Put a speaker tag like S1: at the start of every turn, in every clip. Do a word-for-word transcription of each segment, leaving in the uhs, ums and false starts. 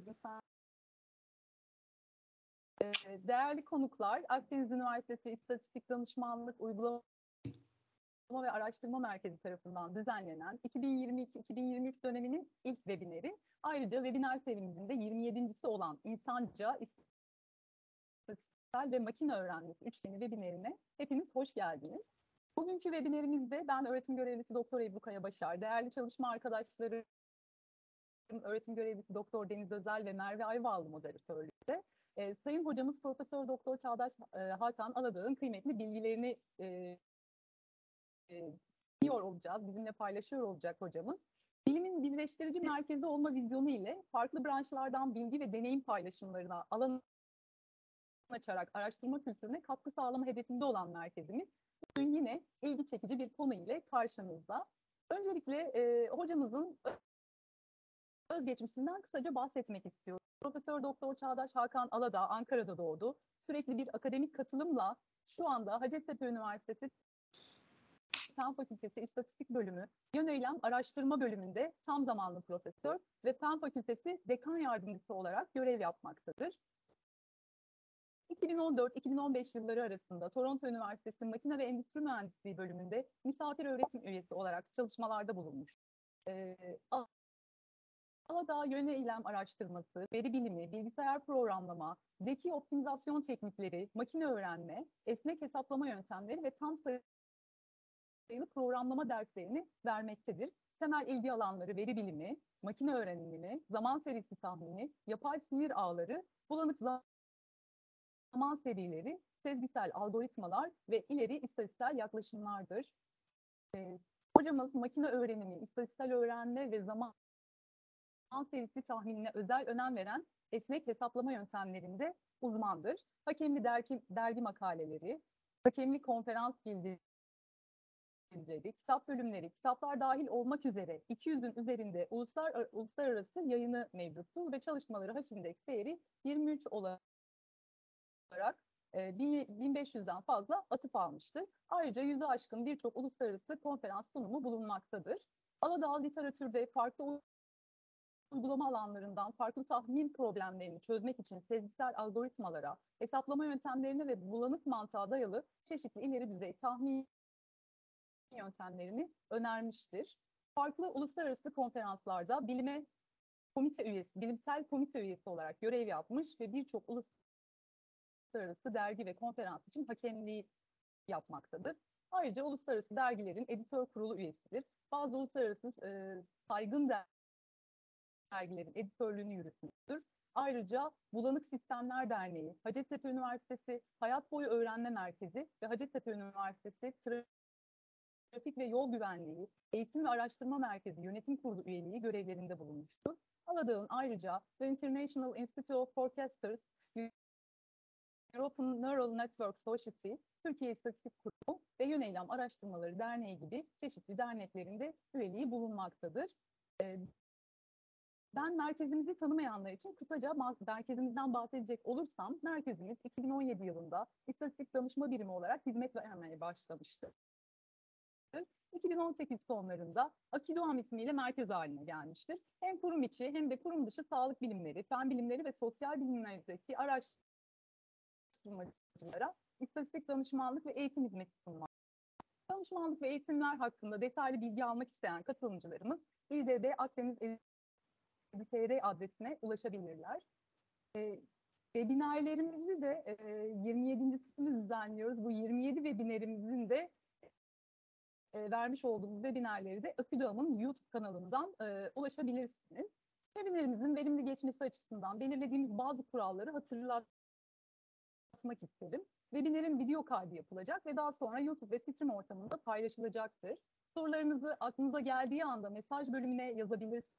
S1: Sen- Ee, Değerli konuklar, Akdeniz Üniversitesi İstatistik Danışmanlık Uygulama ve Araştırma Merkezi tarafından düzenlenen iki bin yirmi iki iki bin yirmi üç döneminin ilk webineri, ayrıca webinar serimizin de yirmi yedincisi olan İnsanca İstatistiksel ve Makine Öğrenmesi üçgeni webinarine hepiniz hoş geldiniz. Bugünkü webinarimizde ben öğretim görevlisi Doktor Ebru Kaya Başar, değerli çalışma arkadaşlarım öğretim görevlisi Doktor Deniz Özel ve Merve Ayvalı moderatörlükte e, Sayın Hocamız Profesör Doktor Çağdaş e, Hakan Aladağ'ın kıymetli bilgilerini e, e, biliyor olacağız, bizimle paylaşıyor olacak hocamız. Bilimin birleştirici merkezi olma vizyonu ile farklı branşlardan bilgi ve deneyim paylaşımlarına alan açarak araştırma kültürüne katkı sağlama hedefinde olan merkezimiz bugün yine ilgi çekici bir konu ile karşınızda. Öncelikle e, hocamızın özgeçmişinden kısaca bahsetmek istiyorum. Profesör Doktor Çağdaş Hakan Aladağ Ankara'da doğdu. Sürekli bir akademik katılımla şu anda Hacettepe Üniversitesi Fen Fakültesi İstatistik Bölümü Yöneylem Araştırma Bölümünde tam zamanlı profesör ve Fen Fakültesi Dekan Yardımcısı olarak görev yapmaktadır. iki bin on dört iki bin on beş yılları arasında Toronto Üniversitesi Makine ve Endüstri Mühendisliği Bölümünde misafir öğretim üyesi olarak çalışmalarda bulunmuş. Ee, Aladağ yöneylem araştırması, veri bilimi, bilgisayar programlama, zeki optimizasyon teknikleri, makine öğrenme, esnek hesaplama yöntemleri ve tam sayılı programlama derslerini vermektedir. Temel ilgi alanları veri bilimi, makine öğrenimi, zaman serisi tahmini, yapay sinir ağları, bulanık zaman serileri, sezgisel algoritmalar ve ileri istatistiksel yaklaşımlardır. Ee, Hocamız makine öğrenimi, istatistiksel öğrenme ve zaman serisi tahminine özel önem veren esnek hesaplama yöntemlerinde uzmandır. Hakemli dergi, dergi makaleleri, hakemli konferans bildirileri, kitap bölümleri, kitaplar dahil olmak üzere iki yüzün üzerinde uluslar, uluslararası yayını mevcuttur ve çalışmaları H-index değeri yirmi üç olarak e, bin beş yüzden fazla atıf almıştır. Ayrıca yüzü aşkın birçok uluslararası konferans sunumu bulunmaktadır. Aladağ literatürde farklı uygulama alanlarından farklı tahmin problemlerini çözmek için sezgisel algoritmalara, hesaplama yöntemlerine ve bulanık mantığa dayalı çeşitli ileri düzey tahmin yöntemlerini önermiştir. Farklı uluslararası konferanslarda bilime komite üyesi, bilimsel komite üyesi olarak görev yapmış ve birçok uluslararası dergi ve konferans için hakemliği yapmaktadır. Ayrıca uluslararası dergilerin editör kurulu üyesidir. Bazı uluslararası e, saygın dergilerin editörlüğünü yürütmüştür. Ayrıca Bulanık Sistemler Derneği, Hacettepe Üniversitesi Hayat Boyu Öğrenme Merkezi ve Hacettepe Üniversitesi Trafik ve Yol Güvenliği Eğitim ve Araştırma Merkezi Yönetim Kurulu üyeliği görevlerinde bulunmuştur. Aladağ'ın ayrıca The International Institute of Forecasters, European Neural Network Society, Türkiye İstatistik Kurumu ve Yöneylem Araştırmaları Derneği gibi çeşitli derneklerinde üyeliği bulunmaktadır. Ben merkezimizi tanımayanlar için kısaca merkezimizden bahsedecek olursam, merkezimiz iki bin on yedi yılında İstatistik Danışma Birimi olarak hizmet vermeye başlamıştır. iki bin on sekiz sonlarında Akidoğan ismiyle merkez haline gelmiştir. Hem kurum içi hem de kurum dışı sağlık bilimleri, fen bilimleri ve sosyal bilimlerdeki araştırmacılara istatistik danışmanlık ve eğitim hizmeti sunmak. Danışmanlık ve eğitimler hakkında detaylı bilgi almak isteyen katılımcılarımız İ D B Akdeniz T R adresine ulaşabilirler. E, webinarlerimizi de e, yirmi yedincisini düzenliyoruz. Bu yirmi yedi webinarimizin de e, vermiş olduğumuz webinarları da Akidoğan'ın YouTube kanalından e, ulaşabilirsiniz. Webinarimizin verimli geçmesi açısından belirlediğimiz bazı kuralları hatırlatmak isterim. Webinarın video kaydı yapılacak ve daha sonra YouTube ve stream ortamında paylaşılacaktır. Sorularınızı aklınıza geldiği anda mesaj bölümüne yazabilirsiniz.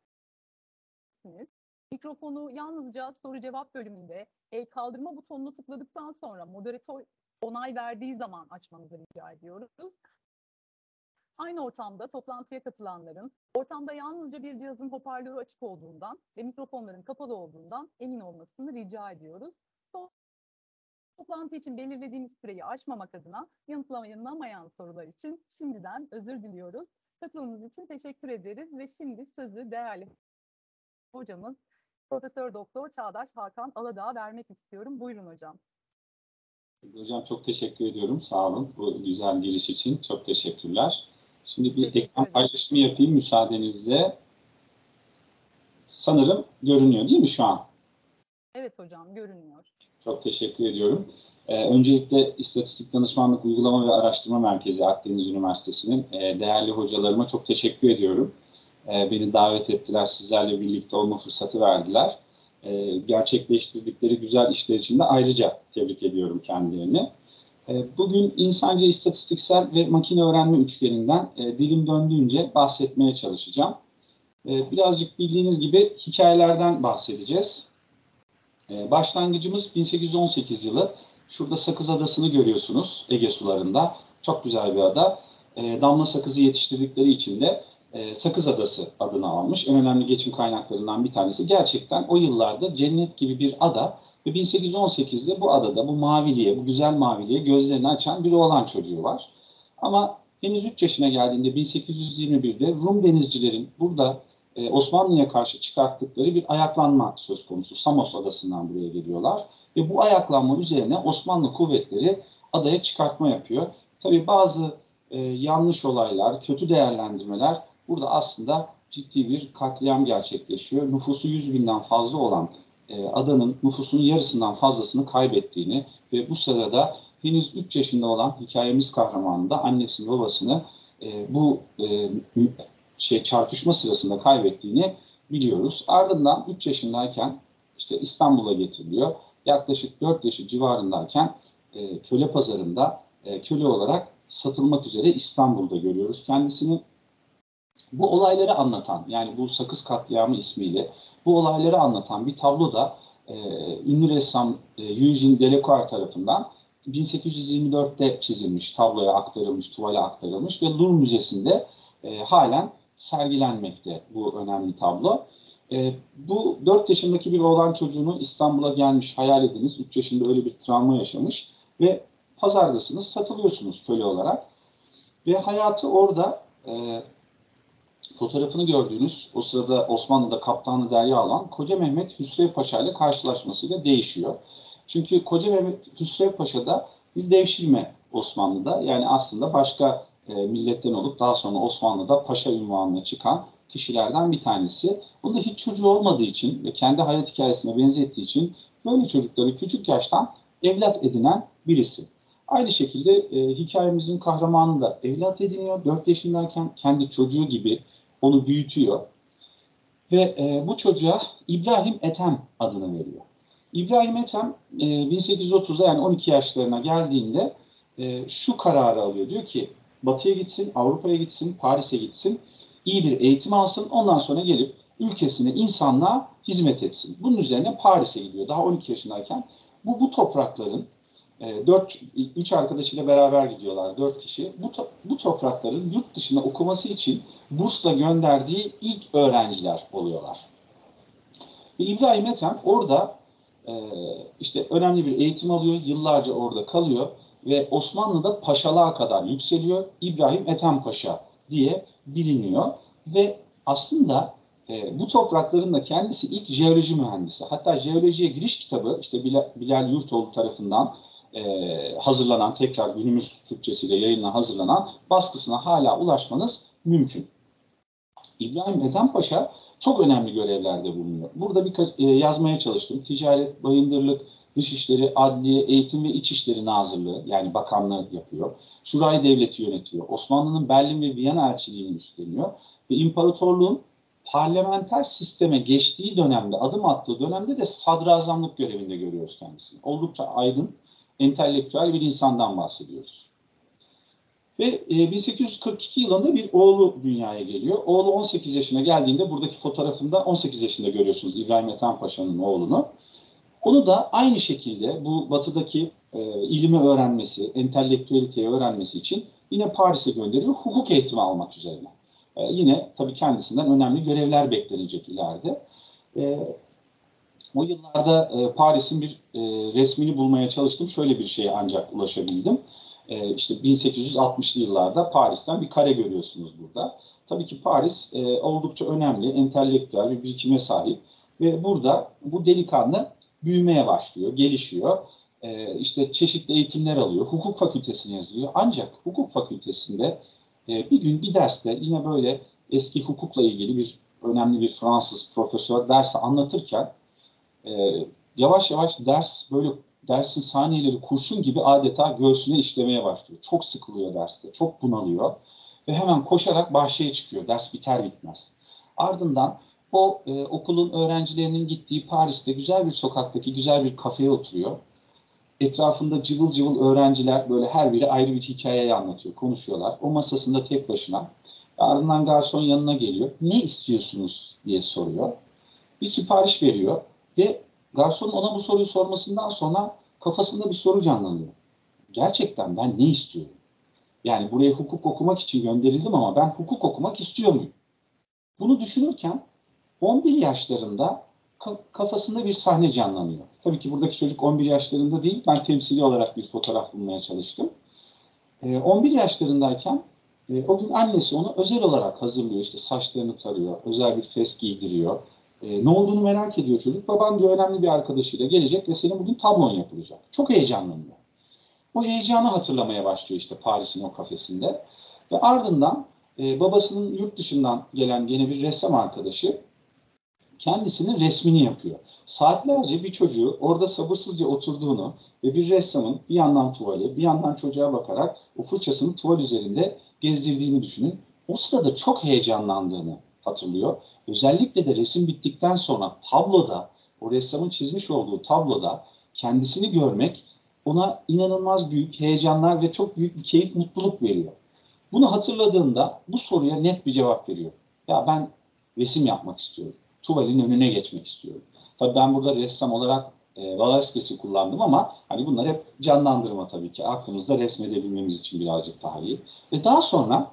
S1: Mikrofonu yalnızca soru cevap bölümünde el kaldırma butonunu tıkladıktan sonra moderatör onay verdiği zaman açmanızı rica ediyoruz. Aynı ortamda toplantıya katılanların ortamda yalnızca bir cihazın hoparlörü açık olduğundan ve mikrofonların kapalı olduğundan emin olmasını rica ediyoruz. Toplantı için belirlediğimiz süreyi aşmamak adına yanıtlanamayan sorular için şimdiden özür diliyoruz. Katılımınız için teşekkür ederiz ve şimdi sözü değerli hocamız Profesör Doktor Çağdaş Hakan Aladağ'a vermek istiyorum. Buyurun hocam.
S2: Hocam çok teşekkür ediyorum. Sağ olun bu güzel giriş için. Çok teşekkürler. Şimdi bir
S1: Teşekkür
S2: ekran
S1: ederim.
S2: paylaşımı yapayım müsaadenizle. Sanırım görünüyor değil mi şu an?
S1: Evet hocam, görünüyor.
S2: Çok teşekkür ediyorum. Ee, öncelikle İstatistik Danışmanlık Uygulama ve Araştırma Merkezi Akdeniz Üniversitesi'nin e, değerli hocalarıma çok teşekkür ediyorum. E, beni davet ettiler, sizlerle birlikte olma fırsatı verdiler. E, gerçekleştirdikleri güzel işler için de ayrıca tebrik ediyorum kendilerini. E, bugün insanca istatistiksel ve makine öğrenme üçgeninden e, dilim döndüğünce bahsetmeye çalışacağım. E, birazcık bildiğiniz gibi hikayelerden bahsedeceğiz. E, başlangıcımız bin sekiz yüz on sekiz yılı. Şurada Sakız Adası'nı görüyorsunuz Ege sularında. Çok güzel bir ada. E, damla sakızı yetiştirdikleri için de e, Sakız Adası adını almış. En önemli geçim kaynaklarından bir tanesi. Gerçekten o yıllarda cennet gibi bir ada ve bin sekiz yüz on sekizde bu adada bu maviliğe, bu güzel maviliğe gözlerini açan bir oğlan çocuğu var. Ama henüz üç yaşına geldiğinde bin sekiz yüz yirmi birde Rum denizcilerin burada e, Osmanlı'ya karşı çıkarttıkları bir ayaklanma söz konusu. Samos adasından buraya geliyorlar ve bu ayaklanma üzerine Osmanlı kuvvetleri adaya çıkartma yapıyor. Tabii bazı e, yanlış olaylar, kötü değerlendirmeler burada aslında ciddi bir katliam gerçekleşiyor. Nüfusu yüz binden fazla olan e, adanın nüfusunun yarısından fazlasını kaybettiğini ve bu sırada henüz üç yaşında olan hikayemiz kahramanı da annesini babasını e, bu e, şey çarpışma sırasında kaybettiğini biliyoruz. Ardından üç yaşındayken işte İstanbul'a getiriliyor. Yaklaşık dört yaşı civarındayken e, köle pazarında e, köle olarak satılmak üzere İstanbul'da görüyoruz kendisini. Bu olayları anlatan, yani bu Sakız Katliamı ismiyle bu olayları anlatan bir tablo da e, ünlü ressam e, Eugene Delacroix tarafından bin sekiz yüz yirmi dörtte çizilmiş, tabloya aktarılmış, tuvale aktarılmış ve Louvre Müzesi'nde e, halen sergilenmekte bu önemli tablo. E, bu dört yaşındaki bir oğlan çocuğunu İstanbul'a gelmiş, hayal ediniz. üç yaşında öyle bir travma yaşamış ve pazardasınız, satılıyorsunuz köle olarak. Ve hayatı orada e, fotoğrafını gördüğünüz, o sırada Osmanlı'da kaptanı derya alan Koca Mehmet Hüsrev Paşa ile karşılaşmasıyla değişiyor. Çünkü Koca Mehmet Hüsrev Paşa da bir devşirme Osmanlı'da. Yani aslında başka e, milletten olup daha sonra Osmanlı'da paşa unvanına çıkan kişilerden bir tanesi. Bunda hiç çocuğu olmadığı için ve kendi hayat hikayesine benzettiği için böyle çocukları küçük yaştan evlat edinen birisi. Aynı şekilde e, hikayemizin kahramanı da evlat ediniyor. dört yaşındayken kendi çocuğu gibi onu büyütüyor. Ve e, bu çocuğa İbrahim Ethem adını veriyor. İbrahim Ethem e, bin sekiz yüz otuzda yani on iki yaşlarına geldiğinde e, şu kararı alıyor. Diyor ki Batı'ya gitsin, Avrupa'ya gitsin, Paris'e gitsin, iyi bir eğitim alsın. Ondan sonra gelip ülkesine, insanlığa hizmet etsin. Bunun üzerine Paris'e gidiyor. Daha on iki yaşındayken bu, bu toprakların dört, üç arkadaşıyla beraber gidiyorlar, dört kişi. Bu, to, bu toprakların yurt dışına okuması için bursla gönderdiği ilk öğrenciler oluyorlar. Ve İbrahim Ethem orada e, işte önemli bir eğitim alıyor, yıllarca orada kalıyor ve Osmanlı'da paşalığa kadar yükseliyor. İbrahim Ethem Paşa diye biliniyor ve aslında e, bu toprakların da kendisi ilk jeoloji mühendisi. Hatta jeolojiye giriş kitabı işte Bilal, Bilal Yurtoğlu tarafından e, hazırlanan, tekrar günümüz Türkçesiyle yayınla hazırlanan baskısına hala ulaşmanız mümkün. İbrahim Ethem Paşa çok önemli görevlerde bulunuyor. Burada bir e, yazmaya çalıştım. Ticaret, bayındırlık, dışişleri, adliye, eğitim ve içişleri nazırlığı yani bakanlığı yapıyor. Şuray devleti yönetiyor. Osmanlı'nın Berlin ve Viyana elçiliğini üstleniyor. Ve imparatorluğun parlamenter sisteme geçtiği dönemde, adım attığı dönemde de sadrazamlık görevinde görüyoruz kendisini. Oldukça aydın, entelektüel bir insandan bahsediyoruz. Ve e, bin sekiz yüz kırk iki yılında bir oğlu dünyaya geliyor. Oğlu on sekiz yaşına geldiğinde buradaki fotoğrafında on sekiz yaşında görüyorsunuz İbrahim Ethem Paşa'nın oğlunu. Onu da aynı şekilde bu batıdaki e, ilmi öğrenmesi, entelektüeliteyi öğrenmesi için yine Paris'e gönderiyor hukuk eğitimi almak üzerine. E, yine tabii kendisinden önemli görevler beklenecek ileride. E, o yıllarda e, Paris'in bir e, resmini bulmaya çalıştım. Şöyle bir şeye ancak ulaşabildim. E, işte bin sekiz yüz altmışlı yıllarda Paris'ten bir kare görüyorsunuz burada. Tabii ki Paris e, oldukça önemli, entelektüel bir birikime sahip. Ve burada bu delikanlı büyümeye başlıyor, gelişiyor. Ee, işte çeşitli eğitimler alıyor. Hukuk fakültesine yazılıyor. Ancak hukuk fakültesinde e, bir gün bir derste yine böyle eski hukukla ilgili bir önemli bir Fransız profesör dersi anlatırken e, yavaş yavaş ders böyle dersin saniyeleri kurşun gibi adeta göğsüne işlemeye başlıyor. Çok sıkılıyor derste, çok bunalıyor ve hemen koşarak bahçeye çıkıyor. Ders biter bitmez. Ardından o e, okulun öğrencilerinin gittiği Paris'te güzel bir sokaktaki güzel bir kafeye oturuyor. Etrafında cıvıl cıvıl öğrenciler böyle her biri ayrı bir hikayeyi anlatıyor, konuşuyorlar. O masasında tek başına. Ardından garson yanına geliyor. Ne istiyorsunuz diye soruyor. Bir sipariş veriyor ve garsonun ona bu soruyu sormasından sonra kafasında bir soru canlanıyor. Gerçekten ben ne istiyorum? Yani buraya hukuk okumak için gönderildim ama ben hukuk okumak istiyor muyum? Bunu düşünürken on bir yaşlarında kafasında bir sahne canlanıyor. Tabii ki buradaki çocuk on bir yaşlarında değil, ben temsili olarak bir fotoğraf bulmaya çalıştım. on bir yaşlarındayken o gün annesi onu özel olarak hazırlıyor. İşte saçlarını tarıyor, özel bir fes giydiriyor. Ne olduğunu merak ediyor çocuk. Baban diyor önemli bir arkadaşıyla gelecek ve senin bugün tablon yapılacak. Çok heyecanlanıyor. O heyecanı hatırlamaya başlıyor işte Paris'in o kafesinde. Ve ardından babasının yurt dışından gelen yeni bir ressam arkadaşı kendisinin resmini yapıyor. Saatlerce bir çocuğu orada sabırsızca oturduğunu ve bir ressamın bir yandan tuvali, bir yandan çocuğa bakarak o fırçasını tuval üzerinde gezdirdiğini düşünün. O sırada çok heyecanlandığını hatırlıyor. Özellikle de resim bittikten sonra tabloda, o ressamın çizmiş olduğu tabloda kendisini görmek ona inanılmaz büyük heyecanlar ve çok büyük bir keyif, mutluluk veriyor. Bunu hatırladığında bu soruya net bir cevap veriyor. Ya ben resim yapmak istiyorum. Tuvalin önüne geçmek istiyorum. Tabii ben burada ressam olarak e, Velázquez'i kullandım ama hani bunlar hep canlandırma tabii ki. Aklımızda resmedebilmemiz için birazcık daha iyi. Ve daha sonra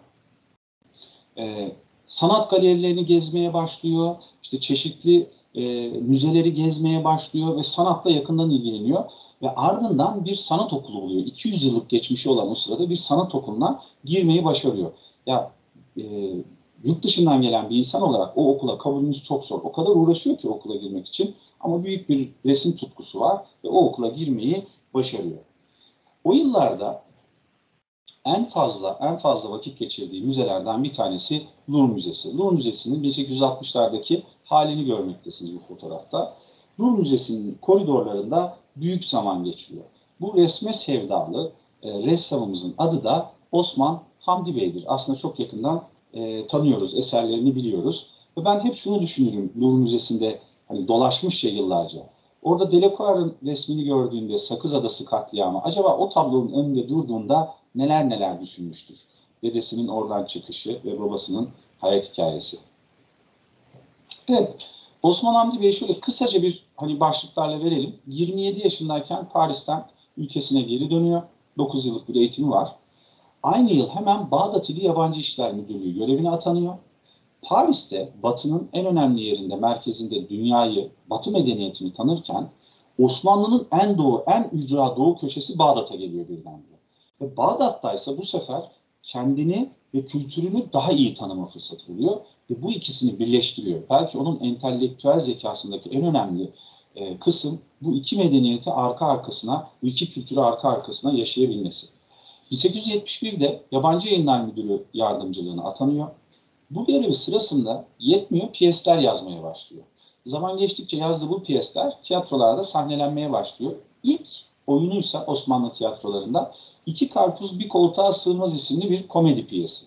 S2: e, sanat galerilerini gezmeye başlıyor. İşte çeşitli e, müzeleri gezmeye başlıyor ve sanatla yakından ilgileniyor. Ve ardından bir sanat okulu buluyor. iki yüz yıllık geçmişi olan o sırada bir sanat okuluna girmeyi başarıyor. Ya e, yurt dışından gelen bir insan olarak o okula kabulünüz çok zor. O kadar uğraşıyor ki okula girmek için. Ama büyük bir resim tutkusu var ve o okula girmeyi başarıyor. O yıllarda en fazla en fazla vakit geçirdiği müzelerden bir tanesi Louvre Müzesi. Louvre Müzesi'nin bin sekiz yüz altmışlardaki halini görmektesiniz bu fotoğrafta. Louvre Müzesi'nin koridorlarında büyük zaman geçiyor. Bu resme sevdalı e, ressamımızın adı da Osman Hamdi Bey'dir. Aslında çok yakından e, tanıyoruz, eserlerini biliyoruz. Ve ben hep şunu düşünürüm Louvre Müzesi'nde hani dolaşmışça yıllarca. Orada Delacroix'ın resmini gördüğünde Sakız Adası katliamı, acaba o tablonun önünde durduğunda neler neler düşünmüştür. Dedesinin oradan çıkışı ve babasının hayat hikayesi. Evet, Osman Hamdi Bey şöyle kısaca bir hani başlıklarla verelim. yirmi yedi yaşındayken Paris'ten ülkesine geri dönüyor. dokuz yıllık bir eğitimi var. Aynı yıl hemen Bağdat İli Yabancı İşler Müdürlüğü görevine atanıyor. Paris'te Batı'nın en önemli yerinde, merkezinde dünyayı, Batı medeniyetini tanırken Osmanlı'nın en doğu, en ücra doğu köşesi Bağdat'a geliyor birdenbire. Ve Bağdat'ta ise bu sefer kendini ve kültürünü daha iyi tanıma fırsatı buluyor ve bu ikisini birleştiriyor. Belki onun entelektüel zekasındaki en önemli e, kısım bu iki medeniyeti arka arkasına, bu iki kültürü arka arkasına yaşayabilmesi. bin sekiz yüz yetmiş birde Yabancı Yayınlar Müdürü yardımcılığına atanıyor. Bu görevi sırasında yetmiyor, piyesler yazmaya başlıyor. Zaman geçtikçe yazdığı bu piyesler tiyatrolarda sahnelenmeye başlıyor. İlk oyunuysa Osmanlı tiyatrolarında İki Karpuz Bir Koltuğa Sığmaz isimli bir komedi piyesi.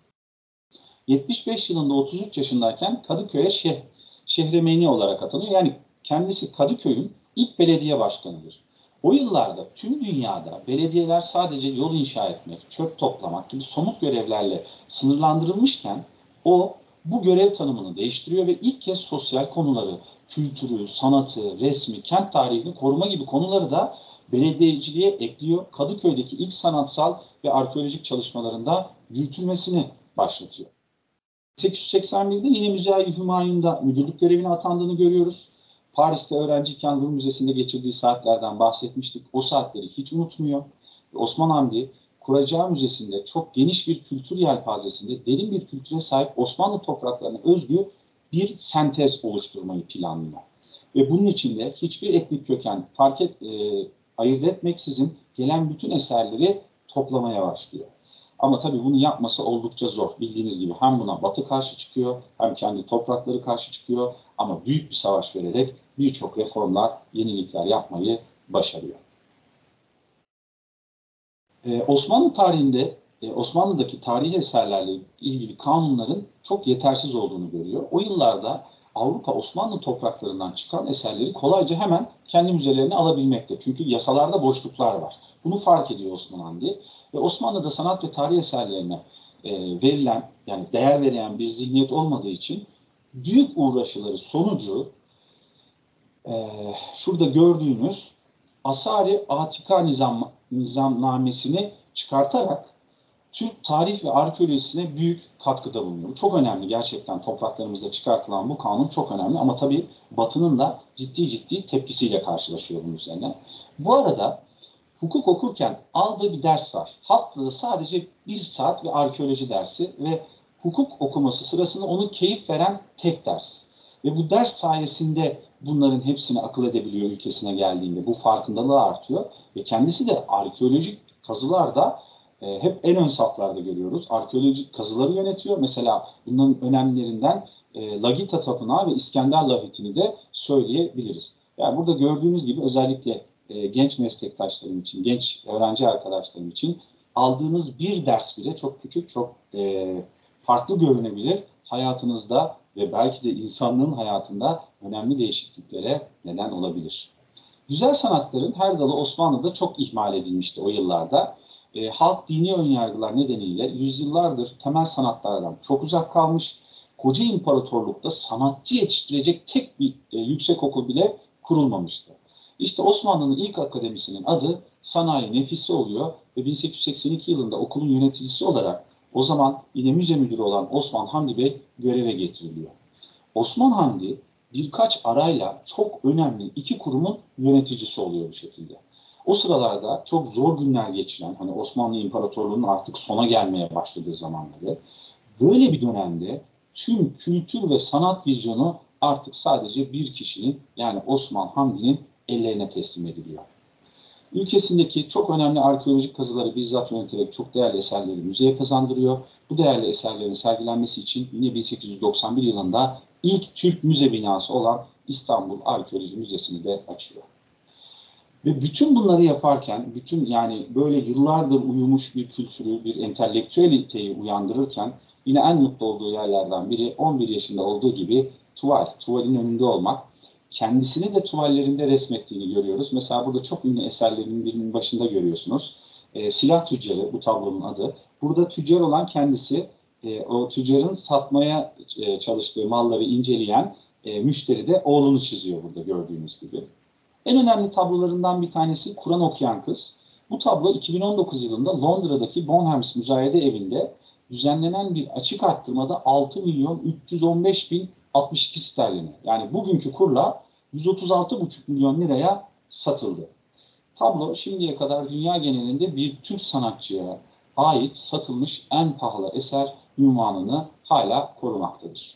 S2: yetmiş beş yılında otuz üç yaşındayken Kadıköy'e şeh, şehremeyni olarak atanıyor. Yani kendisi Kadıköy'ün ilk belediye başkanıdır. O yıllarda tüm dünyada belediyeler sadece yol inşa etmek, çöp toplamak gibi somut görevlerle sınırlandırılmışken o bu görev tanımını değiştiriyor ve ilk kez sosyal konuları, kültürü, sanatı, resmi, kent tarihini koruma gibi konuları da belediyeciliğe ekliyor. Kadıköy'deki ilk sanatsal ve arkeolojik çalışmalarında yürütülmesini başlatıyor. bin sekiz yüz seksen birde yine Müze-i Hümayun'da müdürlük görevine atandığını görüyoruz. Paris'te öğrenciyken Louvre Müzesi'nde geçirdiği saatlerden bahsetmiştik. O saatleri hiç unutmuyor. Osman Hamdi kuracağı müzesinde çok geniş bir kültür yelpazesinde derin bir kültüre sahip Osmanlı topraklarına özgü bir sentez oluşturmayı planlıyor. Ve bunun içinde hiçbir etnik köken fark et, e, ayırt etmeksizin gelen bütün eserleri toplamaya başlıyor. Ama tabii bunu yapması oldukça zor. Bildiğiniz gibi hem buna Batı karşı çıkıyor, hem kendi toprakları karşı çıkıyor. Ama büyük bir savaş vererek birçok reformlar, yenilikler yapmayı başarıyor. Ee, Osmanlı tarihinde, e, Osmanlı'daki tarihi eserlerle ilgili kanunların çok yetersiz olduğunu görüyor. O yıllarda Avrupa Osmanlı topraklarından çıkan eserleri kolayca hemen kendi müzelerine alabilmekte. Çünkü yasalarda boşluklar var. Bunu fark ediyor Osman Hamdi. Ve Osmanlı'da sanat ve tarih eserlerine e, verilen, yani değer verilen bir zihniyet olmadığı için büyük uğraşıları sonucu e, şurada gördüğünüz Asari Atika Nizam, Nizamnamesini çıkartarak Türk tarih ve arkeolojisine büyük katkıda bulunuyor. Çok önemli gerçekten, topraklarımızda çıkartılan bu kanun çok önemli ama tabii Batı'nın da ciddi ciddi tepkisiyle karşılaşıyor bunun üzerine. Bu arada hukuk okurken aldığı bir ders var. Haftada sadece bir saat bir arkeoloji dersi ve hukuk okuması sırasında onu keyif veren tek ders. Ve bu ders sayesinde bunların hepsini akıl edebiliyor ülkesine geldiğinde. Bu farkındalığı artıyor. Ve kendisi de arkeolojik kazılarda e, hep en ön saflarda görüyoruz. Arkeolojik kazıları yönetiyor. Mesela bunların önemlilerinden e, Lagita Tapınağı ve İskender Lahitini de söyleyebiliriz. Yani burada gördüğünüz gibi özellikle e, genç meslektaşlarım için, genç öğrenci arkadaşlarım için aldığınız bir ders bile çok küçük, çok e, farklı görünebilir. Hayatınızda ve belki de insanlığın hayatında önemli değişikliklere neden olabilir. Güzel sanatların her dalı Osmanlı'da çok ihmal edilmişti o yıllarda. E, halk dini önyargılar nedeniyle yüzyıllardır temel sanatlardan çok uzak kalmış. Koca imparatorlukta sanatçı yetiştirecek tek bir e, yüksekokul bile kurulmamıştı. İşte Osmanlı'nın ilk akademisinin adı Sanayi Nefisi oluyor ve bin sekiz yüz seksen iki yılında okulun yöneticisi olarak o zaman yine müze müdürü olan Osman Hamdi Bey göreve getiriliyor. Osman Hamdi birkaç arayla çok önemli iki kurumun yöneticisi oluyor bu şekilde. O sıralarda çok zor günler geçiren, hani Osmanlı İmparatorluğu'nun artık sona gelmeye başladığı zamanları, böyle bir dönemde tüm kültür ve sanat vizyonu artık sadece bir kişinin, yani Osman Hamdi'nin ellerine teslim ediliyor. Ülkesindeki çok önemli arkeolojik kazıları bizzat yöneterek çok değerli eserleri müzeye kazandırıyor. Bu değerli eserlerin sergilenmesi için yine bin sekiz yüz doksan bir yılında ilk Türk müze binası olan İstanbul Arkeoloji Müzesi'ni de açıyor. Ve bütün bunları yaparken, bütün yani böyle yıllardır uyumuş bir kültürü, bir entelektüeliteyi uyandırırken yine en mutlu olduğu yerlerden biri on bir yaşında olduğu gibi tuval, tuvalin önünde olmak. Kendisini de tuvallerinde resmettiğini görüyoruz. Mesela burada çok ünlü eserlerinin birinin başında görüyorsunuz. E, Silah Tüccarı, bu tablonun adı. Burada tüccar olan kendisi, e, o tüccarın satmaya e, çalıştığı malları inceleyen e, müşteri de oğlunu çiziyor burada gördüğünüz gibi. En önemli tablolarından bir tanesi Kur'an okuyan kız. Bu tablo iki bin on dokuz yılında Londra'daki Bonhams Müzayede Evi'nde düzenlenen bir açık arttırmada altı milyon üç yüz on beş bin altmış iki sterlini, yani bugünkü kurla yüz otuz altı buçuk milyon liraya satıldı. Tablo şimdiye kadar dünya genelinde bir Türk sanatçıya ait satılmış en pahalı eser ünvanını hala korumaktadır.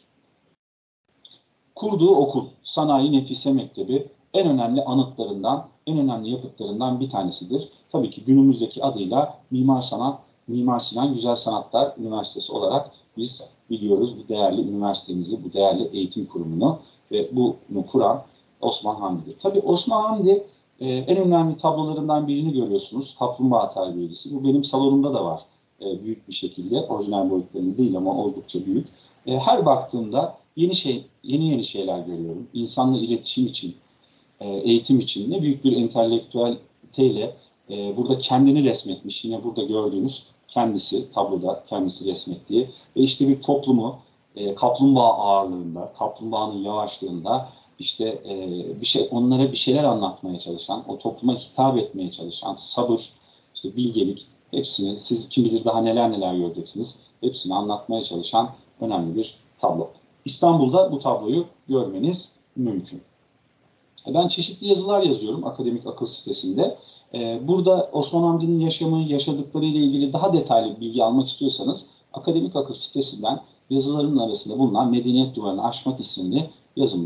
S2: Kurduğu okul, Sanayi Nefise Mektebi en önemli anıtlarından, en önemli yapıtlarından bir tanesidir. Tabii ki günümüzdeki adıyla Mimar Sanat, Mimar Sinan Güzel Sanatlar Üniversitesi olarak biz biliyoruz bu değerli üniversitemizi, bu değerli eğitim kurumunu ve bunu kuran Osman Hamdi'dir. Tabii Osman Hamdi e, en önemli tablolarından birini görüyorsunuz. Kaplumbağa Terbiyecisi. Bu benim salonumda da var e, büyük bir şekilde. Orijinal boyutlarında değil ama oldukça büyük. E, her baktığımda yeni şey, yeni yeni şeyler görüyorum. İnsanla iletişim için, e, eğitim için ne büyük bir entelektüeliteyle e, burada kendini resmetmiş. Yine burada gördüğünüz kendisi, tabloda kendisi resmettiği ve işte bir toplumu e, kaplumbağa ağırlığında, kaplumbağanın yavaşlığında işte e, bir şey, onlara bir şeyler anlatmaya çalışan, o topluma hitap etmeye çalışan sabır, işte bilgelik, hepsini siz kim bilir daha neler neler göreceksiniz, hepsini anlatmaya çalışan önemli bir tablo. İstanbul'da bu tabloyu görmeniz mümkün. Ben çeşitli yazılar yazıyorum Akademik Akıl sitesinde. Burada Osman Hamdi'nin yaşamı, yaşadıkları ile ilgili daha detaylı bir bilgi almak istiyorsanız Akademik Akıl sitesinden yazılarımın arasında bulunan Medeniyet Duvarını Aşmak isimli yazımı da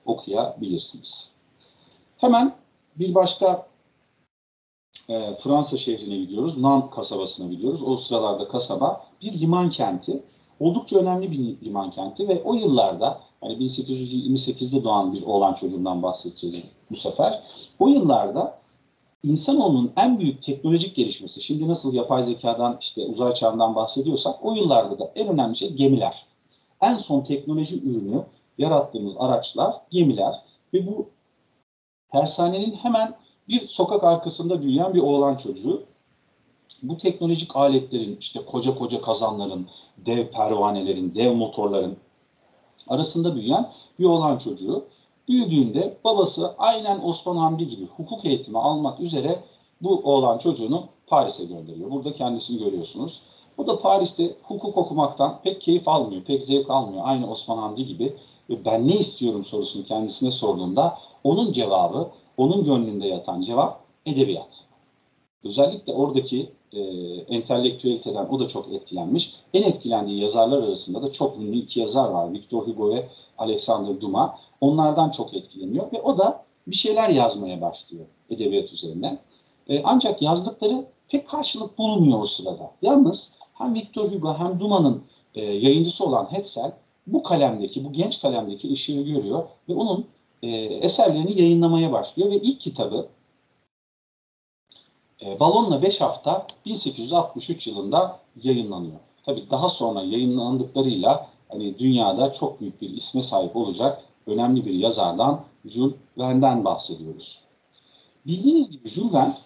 S2: okuyabilirsiniz. Hemen bir başka e, Fransa şehrine gidiyoruz. Nantes kasabasına gidiyoruz. O sıralarda kasaba bir liman kenti. Oldukça önemli bir liman kenti ve o yıllarda, yani bin sekiz yüz yirmi sekizde doğan bir oğlan çocuğundan bahsedeceğiz bu sefer. O yıllarda İnsanoğlunun en büyük teknolojik gelişmesi, şimdi nasıl yapay zekadan, işte uzay çağından bahsediyorsak, o yıllarda da en önemli şey gemiler. En son teknoloji ürünü yarattığımız araçlar gemiler ve bu tersanenin hemen bir sokak arkasında büyüyen bir oğlan çocuğu. Bu teknolojik aletlerin, işte koca koca kazanların, dev pervanelerin, dev motorların arasında büyüyen bir oğlan çocuğu. Büyüdüğünde babası aynen Osman Hamdi gibi hukuk eğitimi almak üzere bu oğlan çocuğunu Paris'e gönderiyor. Burada kendisini görüyorsunuz. Bu da Paris'te hukuk okumaktan pek keyif almıyor, pek zevk almıyor. Aynı Osman Hamdi gibi. Ve ben ne istiyorum sorusunu kendisine sorduğunda onun cevabı, onun gönlünde yatan cevap edebiyat. Özellikle oradaki e, entelektüeliteden o da çok etkilenmiş. En etkilendiği yazarlar arasında da çok ünlü iki yazar var. Victor Hugo ve Alexander Dumas. Onlardan çok etkileniyor ve o da bir şeyler yazmaya başlıyor edebiyat üzerine. E, ancak yazdıkları pek karşılık bulmuyor o sırada. Yalnız hem Victor Hugo hem Dumas'ın e, yayıncısı olan Hetzel bu kalemdeki, bu genç kalemdeki ışığı görüyor ve onun e, eserlerini yayınlamaya başlıyor ve ilk kitabı E, Balonla beş hafta bin sekiz yüz altmış üç yılında yayınlanıyor. Tabii daha sonra yayınlandıklarıyla hani dünyada çok büyük bir isme sahip olacak önemli bir yazardan, Jules Verne'den bahsediyoruz. Bildiğiniz gibi Jules Verne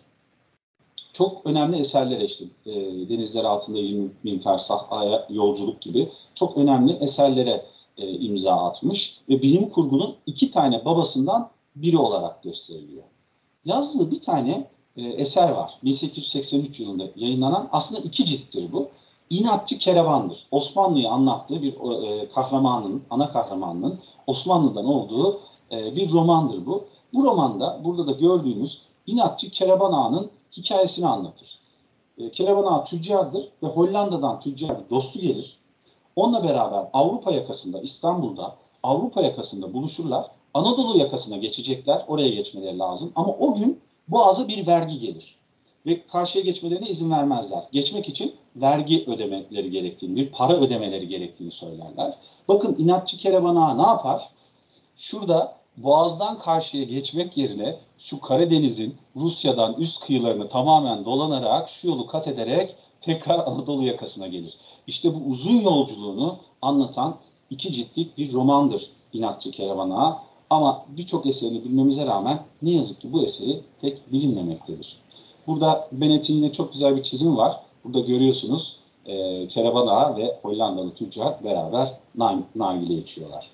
S2: çok önemli eserler işte e, Denizler Altında yirmi bin Fersah, Ay'a Yolculuk gibi çok önemli eserlere e, imza atmış ve bilim kurgunun iki tane babasından biri olarak gösteriliyor. Yazdığı bir tane e, eser var. bin sekiz yüz seksen üç yılında yayınlanan, aslında iki cilttir bu. İnatçı Kerevandır. Osmanlı'yı anlattığı bir e, kahramanın, ana kahramanının Osmanlı'dan olduğu e, bir romandır bu. Bu romanda burada da gördüğünüz İnatçı Kerevan Ağa'nın hikayesini anlatır. E, Kerevan Ağa tüccardır ve Hollanda'dan tüccar bir dostu gelir. Onunla beraber Avrupa yakasında, İstanbul'da Avrupa yakasında buluşurlar. Anadolu yakasına geçecekler, oraya geçmeleri lazım. Ama o gün Boğaz'a bir vergi gelir. Ve karşıya geçmelerine izin vermezler. Geçmek için vergi ödemeleri gerektiğini, bir para ödemeleri gerektiğini söylerler. Bakın inatçı Kerevan Ağa ne yapar? Şurada Boğaz'dan karşıya geçmek yerine şu Karadeniz'in Rusya'dan üst kıyılarını tamamen dolanarak, şu yolu kat ederek tekrar Anadolu yakasına gelir. İşte bu uzun yolculuğunu anlatan iki ciltlik bir romandır İnatçı Kerevan Ağa. Ama birçok eserini bilmemize rağmen ne yazık ki bu eseri pek bilinmemektedir. Burada Bennett'in yine çok güzel bir çizimi var. Burada görüyorsunuz e, Kerevan Ağa ve Hollandalı tüccar beraber nargile içiyorlar.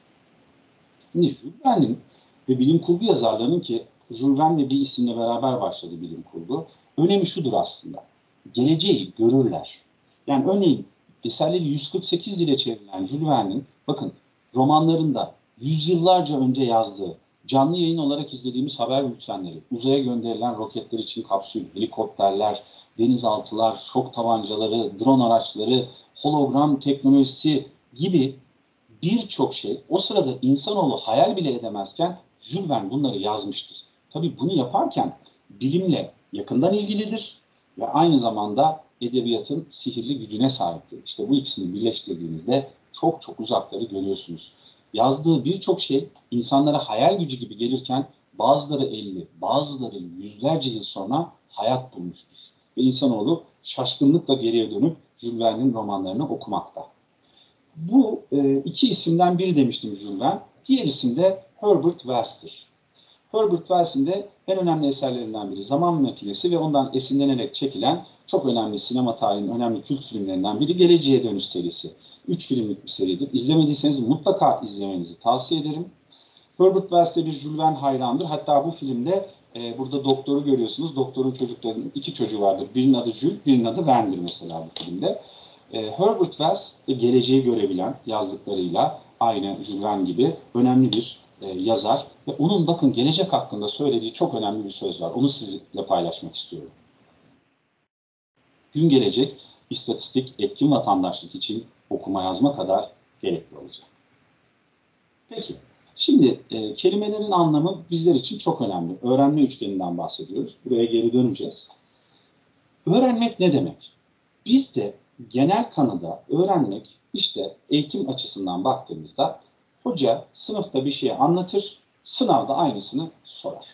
S2: Şimdi Jules Verne'in ve bilim kurgu yazarlarının, ki Jules Verne bir isimle beraber başladı bilim kurgu, önemi şudur aslında. Geleceği görürler. Yani örneğin eserleri yüz kırk sekiz dile çevrilen Jules Verne'in, bakın romanlarında yüzyıllarca önce yazdığı, canlı yayın olarak izlediğimiz haber bültenleri, uzaya gönderilen roketler için kapsül, helikopterler, denizaltılar, şok tabancaları, drone araçları, hologram teknolojisi gibi birçok şey o sırada insanoğlu hayal bile edemezken Jules Verne bunları yazmıştır. Tabii bunu yaparken bilimle yakından ilgilidir ve aynı zamanda edebiyatın sihirli gücüne sahiptir. İşte bu ikisini birleştirdiğinizde çok çok uzakları görüyorsunuz. Yazdığı birçok şey insanlara hayal gücü gibi gelirken bazıları elli, bazıları yüzlerce yıl sonra hayat bulmuştur. Ve insanoğlu şaşkınlıkla geriye dönüp Jules Verne'in romanlarını okumakta. Bu e, iki isimden biri demiştim Jules Verne. Diğer isim de Herbert Wells'tir. Herbert Wells'in de en önemli eserlerinden biri Zaman Makinesi ve ondan esinlenerek çekilen çok önemli sinema tarihinin önemli kült filmlerinden biri Geleceğe Dönüş serisi. Üç filmlik bir seridir. İzlemediyseniz mutlaka izlemenizi tavsiye ederim. Herbert Wells de bir Jules Verne hayrandır. Hatta bu filmde e, burada doktoru görüyorsunuz. Doktorun çocuklarının iki çocuğu vardır. Birinin adı Jules, birinin adı Verne'dir mesela bu filmde. E, Herbert Wells de geleceği görebilen yazdıklarıyla aynı Jules Verne gibi önemli bir e, yazar. Ve onun bakın gelecek hakkında söylediği çok önemli bir söz var. Onu sizinle paylaşmak istiyorum. Gün gelecek, istatistik, etkin vatandaşlık için okuma yazma kadar gerekli olacak. Peki, Şimdi e, kelimelerin anlamı bizler için çok önemli. Öğrenme üçgeninden bahsediyoruz. Buraya geri döneceğiz. Öğrenmek ne demek? Bizde genel kanıda öğrenmek işte eğitim açısından baktığımızda hoca sınıfta bir şey anlatır, sınavda aynısını sorar.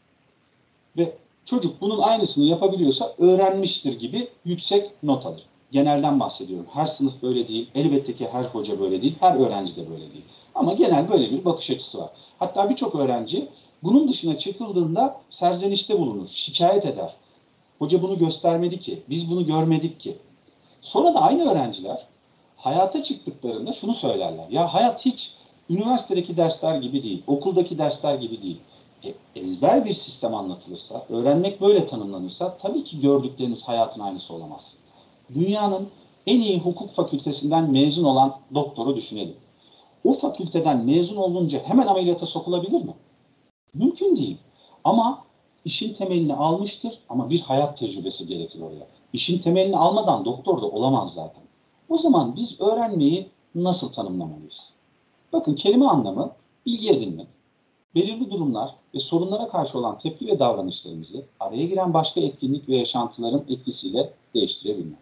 S2: Ve çocuk bunun aynısını yapabiliyorsa öğrenmiştir gibi yüksek not alır. Genelden bahsediyorum. Her sınıf böyle değil. Elbette ki her hoca böyle değil. Her öğrenci de böyle değil. Ama genel böyle bir bakış açısı var. Hatta birçok öğrenci bunun dışına çıkıldığında serzenişte bulunur, şikayet eder. Hoca bunu göstermedi ki, biz bunu görmedik ki. Sonra da aynı öğrenciler hayata çıktıklarında şunu söylerler. Ya hayat hiç üniversitedeki dersler gibi değil, okuldaki dersler gibi değil. E, ezber bir sistem anlatılırsa, öğrenmek böyle tanımlanırsa tabii ki gördükleriniz hayatın aynısı olamaz. Dünyanın en iyi hukuk fakültesinden mezun olan doktoru düşünelim. O fakülteden mezun olunca hemen ameliyata sokulabilir mi? Mümkün değil. Ama işin temelini almıştır ama bir hayat tecrübesi gerekir oraya. İşin temelini almadan doktor da olamaz zaten. O zaman biz öğrenmeyi nasıl tanımlamalıyız? Bakın kelime anlamı bilgi edinmek, belirli durumlar ve sorunlara karşı olan tepki ve davranışlarımızı araya giren başka etkinlik ve yaşantıların etkisiyle değiştirebilmek.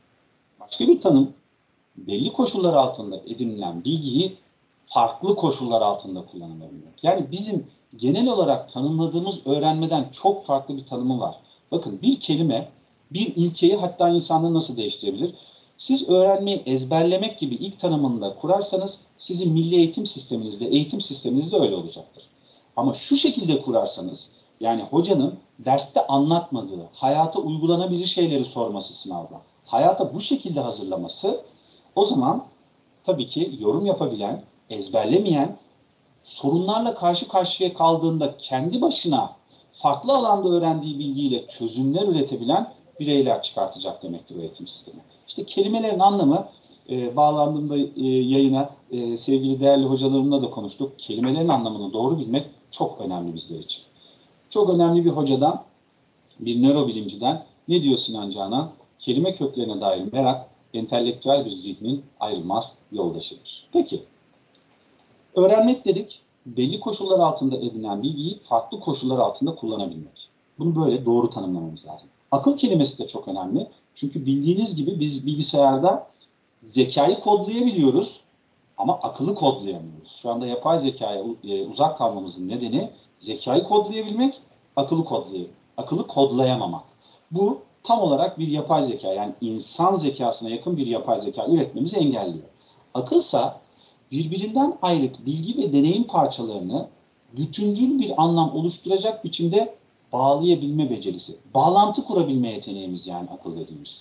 S2: Başka bir tanım, belli koşullar altında edinilen bilgiyi farklı koşullar altında kullanılabilmek. Yani bizim genel olarak tanımladığımız öğrenmeden çok farklı bir tanımı var. Bakın bir kelime bir ülkeyi hatta insanlığı nasıl değiştirebilir? Siz öğrenmeyi ezberlemek gibi ilk tanımında kurarsanız sizin milli eğitim sisteminizde, eğitim sisteminizde öyle olacaktır. Ama şu şekilde kurarsanız yani hocanın derste anlatmadığı, hayata uygulanabilir şeyleri sorması sınavda, hayata bu şekilde hazırlaması o zaman tabii ki yorum yapabilen, ezberlemeyen, sorunlarla karşı karşıya kaldığında kendi başına farklı alanda öğrendiği bilgiyle çözümler üretebilen bireyler çıkartacak demektir o eğitim sistemi. İşte kelimelerin anlamı, e, bağlandığımda e, yayına e, sevgili değerli hocalarımla da konuştuk. Kelimelerin anlamını doğru bilmek çok önemli bizler için. Çok önemli bir hocadan, bir nörobilimciden ne diyor Sinan Canan? Kelime köklerine dair merak, entelektüel bir zihnin ayrılmaz yoldaşıdır. Peki, öğrenmek dedik, belli koşullar altında edinen bilgiyi farklı koşullar altında kullanabilmek. Bunu böyle doğru tanımlamamız lazım. Akıl kelimesi de çok önemli. Çünkü bildiğiniz gibi biz bilgisayarda zekayı kodlayabiliyoruz ama akıllı kodlayamıyoruz. Şu anda yapay zekaya uzak kalmamızın nedeni zekayı kodlayabilmek, akıllı kodlay akıllı kodlayamamak. Bu tam olarak bir yapay zeka, yani insan zekasına yakın bir yapay zeka üretmemizi engelliyor. Akılsa birbirinden ayrık bilgi ve deneyim parçalarını bütüncül bir anlam oluşturacak biçimde bağlayabilme becerisi. Bağlantı kurabilme yeteneğimiz yani akıl dediğimiz.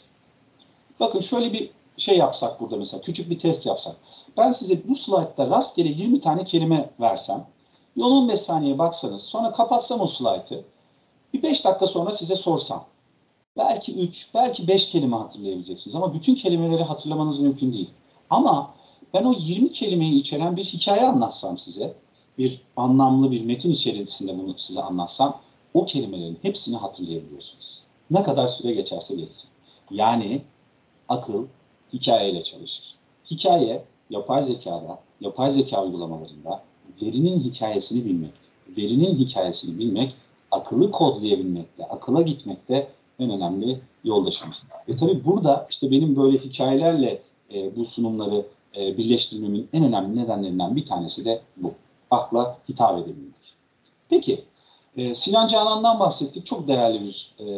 S2: Bakın şöyle bir şey yapsak burada mesela, küçük bir test yapsak. Ben size bu slaytta rastgele yirmi tane kelime versem, bir on on beş saniye baksanız, sonra kapatsam o slaytı, bir beş dakika sonra size sorsam, belki üç, belki beş kelime hatırlayabileceksiniz ama bütün kelimeleri hatırlamanız mümkün değil. Ama ben o yirmi kelimeyi içeren bir hikaye anlatsam size, bir anlamlı bir metin içerisinde bunu size anlatsam, o kelimelerin hepsini hatırlayabiliyorsunuz. Ne kadar süre geçerse geçsin. Yani akıl hikayeyle çalışır. Hikaye, yapay zekada, yapay zeka uygulamalarında verinin hikayesini bilmek, verinin hikayesini bilmek, akıllı kodlayabilmekte, akıla gitmekte en önemli yoldaşımız. Ve tabii burada işte benim böyle hikayelerle e, bu sunumları e, birleştirmemin en önemli nedenlerinden bir tanesi de bu. Akla hitap edebilmek. Peki, e, Sinan Canan'dan bahsettik. Çok değerli bir e,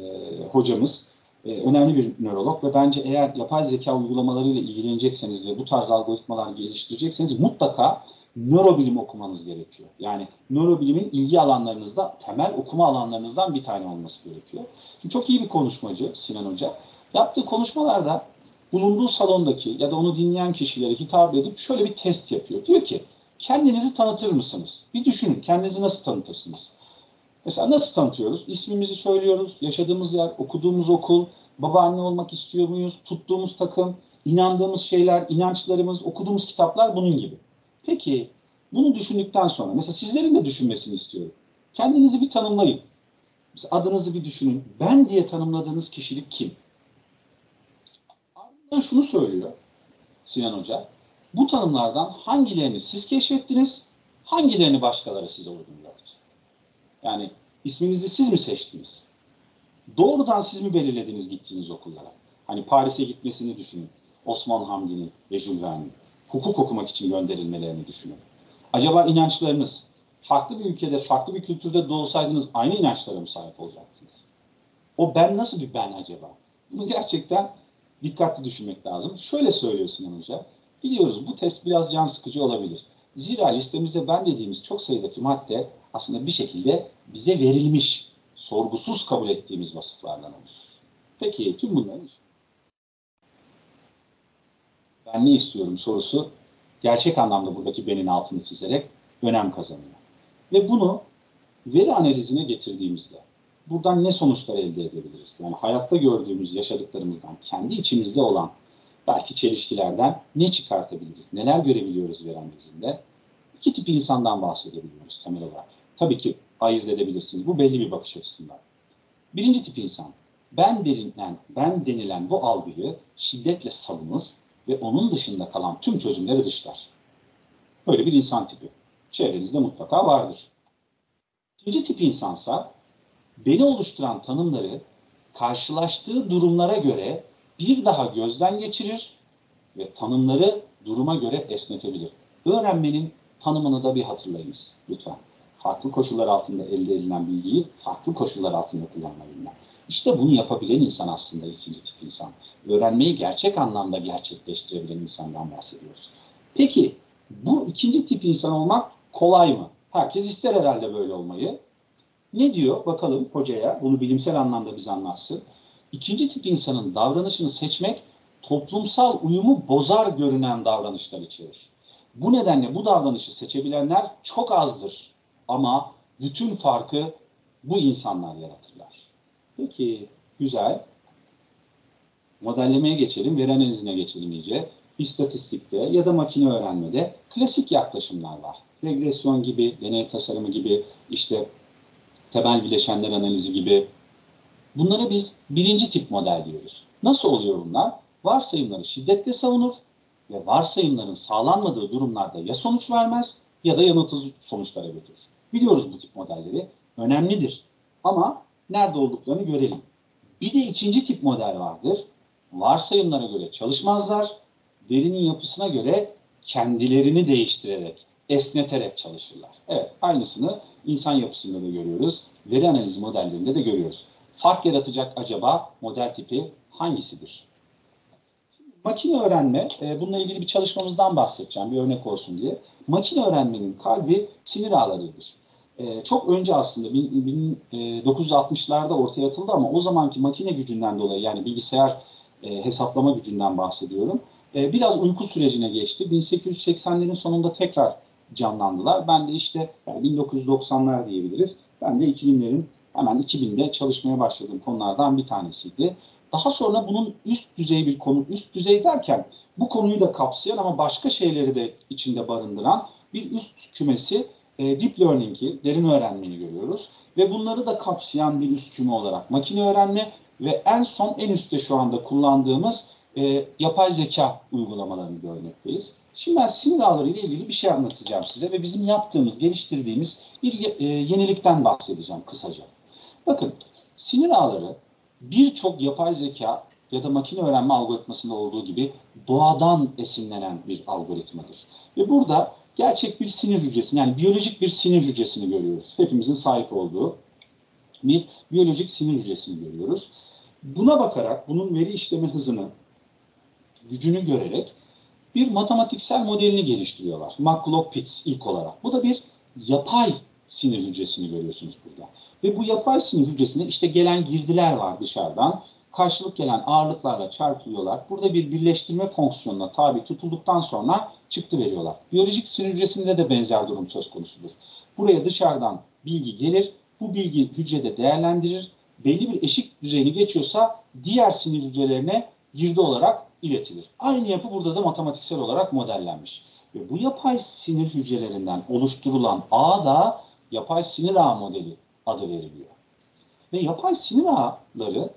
S2: hocamız. E, önemli bir nörolog ve bence eğer yapay zeka uygulamalarıyla ilgilenecekseniz ve bu tarz algoritmalar geliştirecekseniz mutlaka nörobilim okumanız gerekiyor. Yani nörobilimin ilgi alanlarınızda, temel okuma alanlarınızdan bir tane olması gerekiyor. Şimdi çok iyi bir konuşmacı Sinan Hoca. Yaptığı konuşmalarda bulunduğu salondaki ya da onu dinleyen kişilere hitap edip şöyle bir test yapıyor. Diyor ki, kendinizi tanıtır mısınız? Bir düşünün, kendinizi nasıl tanıtırsınız? Mesela nasıl tanıtıyoruz? İsmimizi söylüyoruz, yaşadığımız yer, okuduğumuz okul, babaanne olmak istiyor muyuz, tuttuğumuz takım, inandığımız şeyler, inançlarımız, okuduğumuz kitaplar bunun gibi. Peki bunu düşündükten sonra, mesela sizlerin de düşünmesini istiyorum. Kendinizi bir tanımlayın. Mesela adınızı bir düşünün. Ben diye tanımladığınız kişilik kim? Ardından şunu söylüyor Sinan Hoca. Bu tanımlardan hangilerini siz keşfettiniz, Hangilerini başkaları size uygun gördü? Yani isminizi siz mi seçtiniz? Doğrudan siz mi belirlediniz gittiğiniz okullara? Hani Paris'e gitmesini düşünün. Osman Hamdi'nin ve Jules Verne'in. Hukuk okumak için gönderilmelerini düşünün. Acaba inançlarınız, farklı bir ülkede, farklı bir kültürde doğsaydınız aynı inançlara mı sahip olacaktınız? O ben nasıl bir ben acaba? Bunu gerçekten dikkatli düşünmek lazım. Şöyle söylüyor Sinan Hoca. Biliyoruz bu test biraz can sıkıcı olabilir. Zira listemizde ben dediğimiz çok sayıdaki madde aslında bir şekilde bize verilmiş, sorgusuz kabul ettiğimiz vasıflardan oluşur. Peki tüm bunların ben ne istiyorum sorusu gerçek anlamda buradaki benin altını çizerek önem kazanıyor. Ve bunu veri analizine getirdiğimizde buradan ne sonuçlar elde edebiliriz? Yani hayatta gördüğümüz yaşadıklarımızdan, kendi içimizde olan belki çelişkilerden ne çıkartabiliriz? Neler görebiliyoruz veri analizinde? İki tip insandan bahsedebiliyoruz temel olarak. Tabii ki ayırt edebilirsiniz. Bu belli bir bakış açısından. Birinci tip insan, ben denilen, ben denilen bu algıyı şiddetle savunur ve onun dışında kalan tüm çözümleri dışlar. Böyle bir insan tipi. Çevrenizde mutlaka vardır. İkinci tip insansa, beni oluşturan tanımları karşılaştığı durumlara göre bir daha gözden geçirir ve tanımları duruma göre esnetebilir. Öğrenmenin tanımını da bir hatırlayınız lütfen. Farklı koşullar altında elde edilen bilgiyi farklı koşullar altında kullanılabilen. İşte bunu yapabilen insan aslında ikinci tip insan. Öğrenmeyi gerçek anlamda gerçekleştirebilen insandan bahsediyoruz. Peki bu ikinci tip insan olmak kolay mı? Herkes ister herhalde böyle olmayı. Ne diyor? Bakalım hocaya, bunu bilimsel anlamda bize anlatsın. İkinci tip insanın davranışını seçmek toplumsal uyumu bozar görünen davranışlar içerir. Bu nedenle bu davranışı seçebilenler çok azdır. Ama bütün farkı bu insanlar yaratırlar. Peki, güzel. Modellemeye geçelim, veri analizine geçelim iyice. İstatistikte ya da makine öğrenmede klasik yaklaşımlar var. Regresyon gibi, deney tasarımı gibi, işte temel bileşenler analizi gibi. Bunlara biz birinci tip model diyoruz. Nasıl oluyor bunlar? Varsayımları şiddetle savunur ve varsayımların sağlanmadığı durumlarda ya sonuç vermez ya da yanıltıcı sonuçlara götürür. Biliyoruz bu tip modelleri. Önemlidir. Ama nerede olduklarını görelim. Bir de ikinci tip model vardır. Varsayımlara göre çalışmazlar. Verinin yapısına göre kendilerini değiştirerek, esneterek çalışırlar. Evet, aynısını insan yapısında da görüyoruz. Veri analizi modellerinde de görüyoruz. Fark yaratacak acaba model tipi hangisidir? Makine öğrenme, bununla ilgili bir çalışmamızdan bahsedeceğim, bir örnek olsun diye. Makine öğrenmenin kalbi sinir ağlarıdır. Çok önce aslında bin dokuz yüz altmışlarda ortaya atıldı ama o zamanki makine gücünden dolayı, yani bilgisayar hesaplama gücünden bahsediyorum, biraz uyku sürecine geçti. bin sekiz yüz seksenlerin sonunda tekrar canlandılar. Ben de işte yani bin dokuz yüz doksanlar diyebiliriz. Ben de iki binlerin hemen iki binde çalışmaya başladığım konulardan bir tanesiydi. Daha sonra bunun üst düzey bir konu, üst düzey derken bu konuyu da kapsayan ama başka şeyleri de içinde barındıran bir üst kümesi e, deep learning'i, derin öğrenmeyi görüyoruz. Ve bunları da kapsayan bir üst küme olarak makine öğrenme ve en son en üstte şu anda kullandığımız e, yapay zeka uygulamalarını görmekteyiz. Şimdi ben sinir ağları ile ilgili bir şey anlatacağım size ve bizim yaptığımız, geliştirdiğimiz bir e, yenilikten bahsedeceğim kısaca. Bakın, sinir ağları birçok yapay zeka ya da makine öğrenme algoritmasında olduğu gibi doğadan esinlenen bir algoritmadır. Ve burada gerçek bir sinir hücresini, yani biyolojik bir sinir hücresini görüyoruz. Hepimizin sahip olduğu bir biyolojik sinir hücresini görüyoruz. Buna bakarak, bunun veri işleme hızını, gücünü görerek bir matematiksel modelini geliştiriyorlar. McLaughlin ilk olarak. Bu da bir yapay sinir hücresini görüyorsunuz burada. Ve bu yapay sinir hücresine işte gelen girdiler var dışarıdan. Karşılık gelen ağırlıklarla çarpılıyorlar. Burada bir birleştirme fonksiyonuna tabi tutulduktan sonra çıktı veriyorlar. Biyolojik sinir hücresinde de benzer durum söz konusudur. Buraya dışarıdan bilgi gelir. Bu bilgi hücrede değerlendirir. Belli bir eşik düzeyini geçiyorsa diğer sinir hücrelerine girdi olarak iletilir. Aynı yapı burada da matematiksel olarak modellenmiş. Ve bu yapay sinir hücrelerinden oluşturulan ağ da yapay sinir ağ modeli adı veriliyor. Ve yapay sinir ağları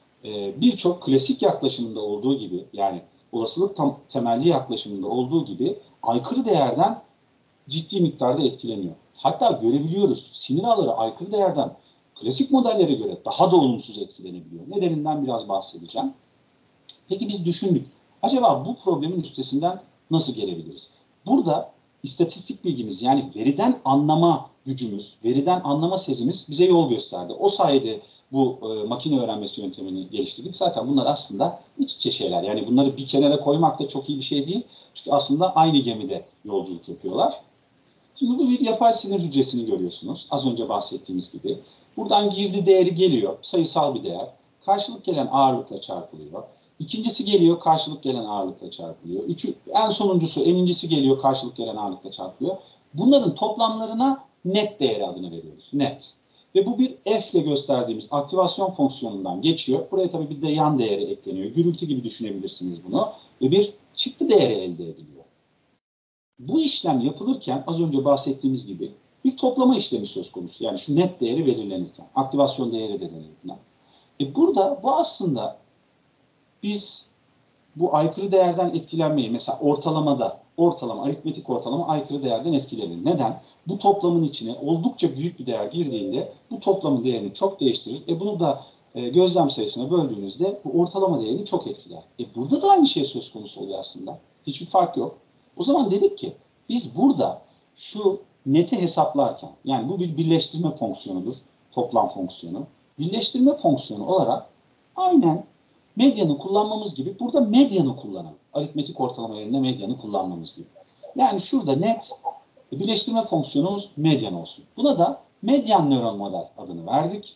S2: birçok klasik yaklaşımında olduğu gibi, yani olasılık temelli yaklaşımında olduğu gibi aykırı değerden ciddi miktarda etkileniyor. Hatta görebiliyoruz sinir ağları aykırı değerden klasik modellere göre daha da olumsuz etkilenebiliyor. Nedeninden biraz bahsedeceğim. Peki biz düşündük. Acaba bu problemin üstesinden nasıl gelebiliriz? Burada istatistik bilgimiz yani veriden anlama gücümüz, veriden anlama sezimiz bize yol gösterdi. O sayede bu e, makine öğrenmesi yöntemini geliştirdik. Zaten bunlar aslında iç içe şeyler. Yani bunları bir kenara koymak da çok iyi bir şey değil. Çünkü aslında aynı gemide yolculuk yapıyorlar. Şimdi bu bir yapay sinir hücresini görüyorsunuz. Az önce bahsettiğimiz gibi. Buradan girdi değeri geliyor. Sayısal bir değer. Karşılık gelen ağırlıkla çarpılıyor. İkincisi geliyor, karşılık gelen ağırlıkla çarpılıyor. Üçü, en sonuncusu, enincisi geliyor, karşılık gelen ağırlıkla çarpılıyor. Bunların toplamlarına net değeri adını veriyoruz. Net. Ve bu bir F ile gösterdiğimiz aktivasyon fonksiyonundan geçiyor. Buraya tabii bir de yan değeri ekleniyor. Gürültü gibi düşünebilirsiniz bunu. Ve bir çıktı değeri elde ediliyor. Bu işlem yapılırken az önce bahsettiğimiz gibi bir toplama işlemi söz konusu. Yani şu net değeri belirlenirken. Aktivasyon değeri de denir. E burada bu aslında biz bu aykırı değerden etkilenmeyi mesela ortalamada, ortalama, aritmetik ortalama aykırı değerden etkilenir. Neden? Bu toplamın içine oldukça büyük bir değer girdiğinde bu toplamın değerini çok değiştirir. E bunu da e, gözlem sayısına böldüğünüzde bu ortalama değerini çok etkiler. E burada da aynı şey söz konusu oluyor aslında. Hiçbir fark yok. O zaman dedik ki biz burada şu neti hesaplarken yani bu bir birleştirme fonksiyonudur. Toplam fonksiyonu. Birleştirme fonksiyonu olarak aynen medyanı kullanmamız gibi burada medyanı kullanalım. Aritmetik ortalama yerine medyanı kullanmamız gibi. Yani şurada net birleştirme fonksiyonumuz medyan olsun. Buna da medyan nöron model adını verdik.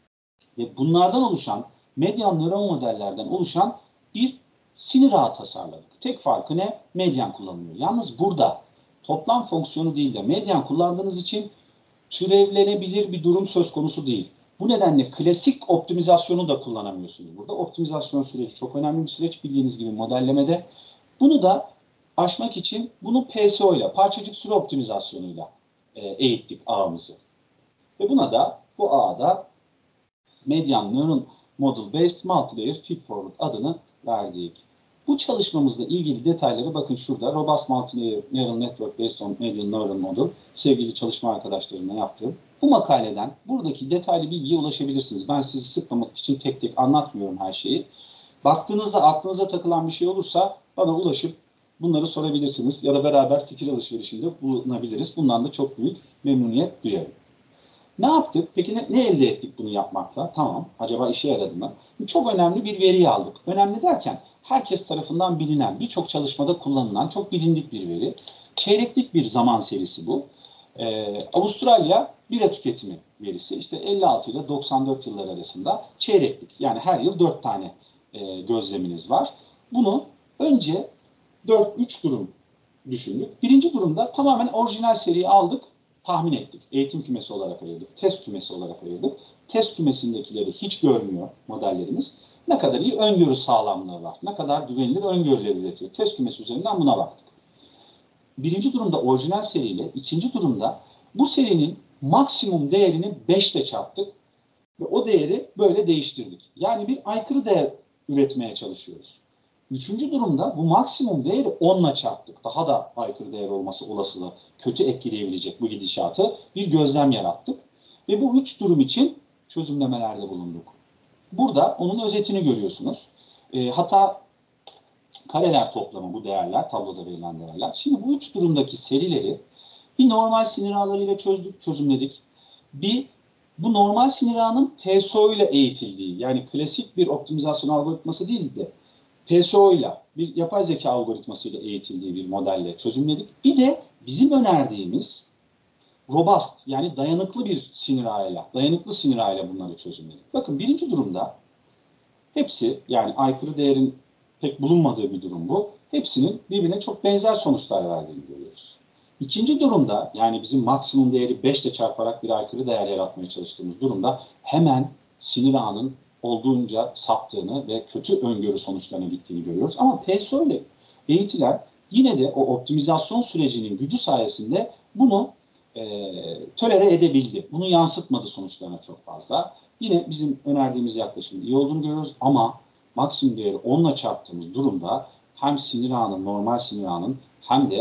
S2: Ve bunlardan oluşan, medyan nöron modellerden oluşan bir sinir ağı tasarladık. Tek farkı ne? Medyan kullanılıyor. Yalnız burada toplam fonksiyonu değil de medyan kullandığınız için türevlenebilir bir durum söz konusu değil. Bu nedenle klasik optimizasyonu da kullanamıyorsunuz burada. Optimizasyon süreci çok önemli bir süreç bildiğiniz gibi modellemede. Bunu da aşmak için bunu P S O ile, parçacık süre optimizasyonuyla e, eğittik ağımızı. Ve buna da bu ağda Median Neural Model Based Multilayer Feedforward adını verdik. Bu çalışmamızla ilgili detayları bakın şurada Robust Multilayer Neural Network Based on Median Neural Model sevgili çalışma arkadaşlarımla yaptığım bu makaleden buradaki detaylı bilgiye ulaşabilirsiniz. Ben sizi sıkmamak için tek tek anlatmıyorum her şeyi. Baktığınızda aklınıza takılan bir şey olursa bana ulaşıp bunları sorabilirsiniz ya da beraber fikir alışverişinde bulunabiliriz. Bundan da çok büyük memnuniyet duyarım. Ne yaptık? Peki ne, ne elde ettik bunu yapmakla? Tamam. Acaba işe yaradı mı? Çok önemli bir veriyi aldık. Önemli derken herkes tarafından bilinen, birçok çalışmada kullanılan çok bilindik bir veri. Çeyreklik bir zaman serisi bu. Ee, Avustralya bira tüketimi verisi. İşte elli altı ile doksan dört yıllar arasında çeyreklik. Yani her yıl dört tane e, gözleminiz var. Bunu önce dört üç durum düşündük. Birinci durumda tamamen orijinal seriyi aldık, tahmin ettik. Eğitim kümesi olarak ayırdık, test kümesi olarak ayırdık. Test kümesindekileri hiç görmüyor modellerimiz. Ne kadar iyi öngörü sağlamlığı var, ne kadar güvenilir öngörüler üretiyor. Test kümesi üzerinden buna baktık. Birinci durumda orijinal seriyle, ikinci durumda bu serinin maksimum değerini beş ile çarptık ve o değeri böyle değiştirdik. Yani bir aykırı değer üretmeye çalışıyoruz. Üçüncü durumda bu maksimum değeri on ile çarptık. Daha da aykırı değer olması olasılığı kötü etkileyebilecek bu gidişatı bir gözlem yarattık. Ve bu üç durum için çözümlemelerde bulunduk. Burada onun özetini görüyorsunuz. E, hatta kareler toplamı bu değerler, tabloda verilen değerler. Şimdi bu üç durumdaki serileri bir normal sinir ağlarıyla çözdük, çözümledik. Bir bu normal sinir ağının P S O ile eğitildiği, yani klasik bir optimizasyon algoritması değil de P S O ile bir yapay zeka algoritması ile eğitildiği bir modelle çözümledik. Bir de bizim önerdiğimiz robust yani dayanıklı bir sinir ağıyla, dayanıklı sinir ağıyla bunları çözümledik. Bakın birinci durumda hepsi yani aykırı değerin pek bulunmadığı bir durum bu. Hepsinin birbirine çok benzer sonuçlar verdiğini görüyoruz. İkinci durumda yani bizim maksimum değeri beş ile çarparak bir aykırı değer yaratmaya çalıştığımız durumda hemen sinir ağının olduğunca saptığını ve kötü öngörü sonuçlarına gittiğini görüyoruz. Ama P S O ile eğitiler yine de o optimizasyon sürecinin gücü sayesinde bunu e, tolere edebildi. Bunu yansıtmadı sonuçlarına çok fazla. Yine bizim önerdiğimiz yaklaşımın iyi olduğunu görüyoruz ama maksimum değeri on ile çarptığımız durumda hem sinir ağının, normal sinir ağının hem de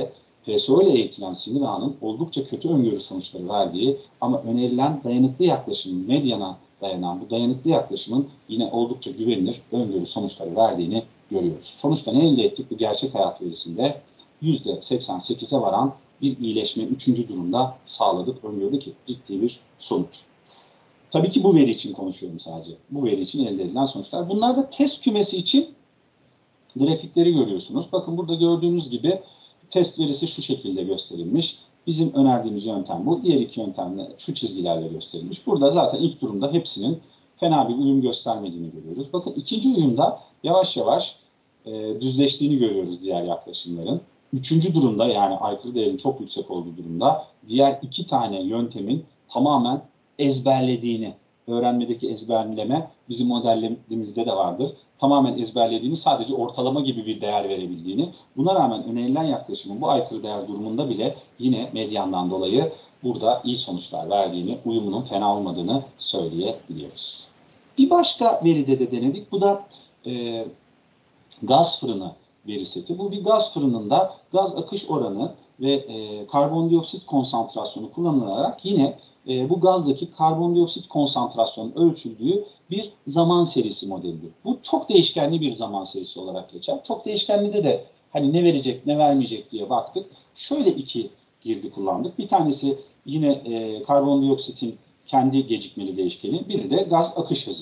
S2: P S O ile eğitilen sinir ağının oldukça kötü öngörü sonuçları verdiği ama önerilen dayanıklı yaklaşımın, medyana dayanan bu dayanıklı yaklaşımın yine oldukça güvenilir öngörü sonuçları verdiğini görüyoruz. Sonuçta ne elde ettik? Bu gerçek hayat verisinde yüzde seksen sekize varan bir iyileşme üçüncü durumda sağladık. Öngördük ki ciddi bir sonuç. Tabii ki bu veri için konuşuyorum sadece. Bu veri için elde edilen sonuçlar. Bunlar da test kümesi için grafikleri görüyorsunuz. Bakın burada gördüğünüz gibi test verisi şu şekilde gösterilmiş. Bizim önerdiğimiz yöntem bu. Diğer iki yöntemle şu çizgilerle gösterilmiş. Burada zaten ilk durumda hepsinin fena bir uyum göstermediğini görüyoruz. Bakın ikinci uyumda yavaş yavaş e, düzleştiğini görüyoruz diğer yaklaşımların. Üçüncü durumda, yani aykırı değerin çok yüksek olduğu durumda diğer iki tane yöntemin tamamen ezberlediğini, öğrenmedeki ezberleme bizim modellerimizde de vardır. Tamamen ezberlediğini, sadece ortalama gibi bir değer verebildiğini, buna rağmen önerilen yaklaşımın bu aykırı değer durumunda bile yine medyandan dolayı burada iyi sonuçlar verdiğini, uyumunun fena olmadığını söyleyebiliyoruz. Bir başka veride de denedik. Bu da e, gaz fırını veri seti. Bu bir gaz fırınında gaz akış oranı ve e, karbondioksit konsantrasyonu kullanılarak yine e, bu gazdaki karbondioksit konsantrasyonun ölçüldüğü bir zaman serisi modelidir. Bu çok değişkenli bir zaman serisi olarak geçer. Çok değişkenli de hani ne verecek ne vermeyecek diye baktık. Şöyle iki girdi kullandık. Bir tanesi yine e, karbondioksitin kendi gecikmeli değişkeni, biri de gaz akış hızı.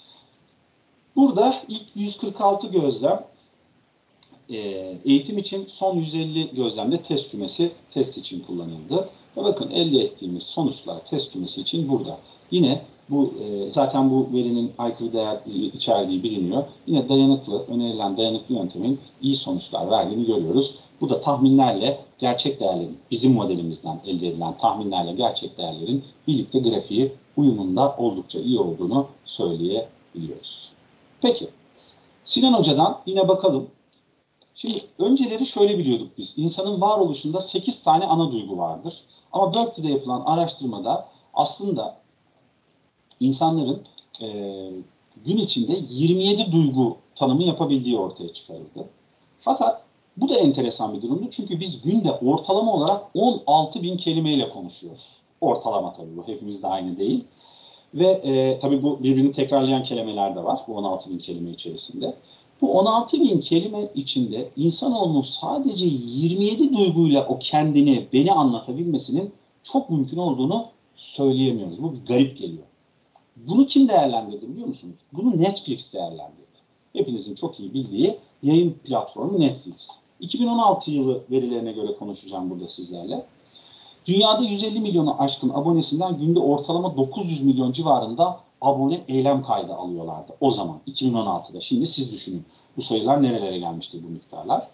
S2: Burada ilk yüz kırk altı gözlem e, eğitim için, son yüz elli gözlemde test kümesi test için kullanıldı. Ve bakın elde ettiğimiz sonuçlar test kümesi için burada. Yine bu e, zaten bu verinin aykırı değer içerdiği biliniyor. Yine dayanıklı, önerilen dayanıklı yöntemin iyi sonuçlar verdiğini görüyoruz. Bu da tahminlerle gerçek değerlerin, bizim modelimizden elde edilen tahminlerle gerçek değerlerin birlikte grafiği uyumunda oldukça iyi olduğunu söyleyebiliyoruz. Peki, Sinan Hoca'dan yine bakalım. Şimdi önceleri şöyle biliyorduk biz. İnsanın varoluşunda sekiz tane ana duygu vardır. Ama Berkeley'de yapılan araştırmada aslında insanların e, gün içinde yirmi yedi duygu tanımı yapabildiği ortaya çıkarıldı. Fakat bu da enteresan bir durumdu. Çünkü biz günde ortalama olarak on altı bin kelimeyle konuşuyoruz. Ortalama tabii bu. Hepimiz de aynı değil. Ve e, tabii bu birbirini tekrarlayan kelimeler de var bu on altı bin kelime içerisinde. Bu on altı bin kelime içinde insanoğlunun sadece yirmi yedi duyguyla o kendini, beni anlatabilmesinin çok mümkün olduğunu söyleyemiyoruz. Bu bir garip geliyor. Bunu kim değerlendirdi biliyor musunuz? Bunu Netflix değerlendirdi. Hepinizin çok iyi bildiği yayın platformu Netflix. iki bin on altı yılı verilerine göre konuşacağım burada sizlerle. Dünyada yüz elli milyonu aşkın abonesinden günde ortalama dokuz yüz milyon civarında abone eylem kaydı alıyorlardı o zaman iki bin on altıda. Şimdi siz düşünün bu sayılar nerelere gelmiştir, bu miktarlar.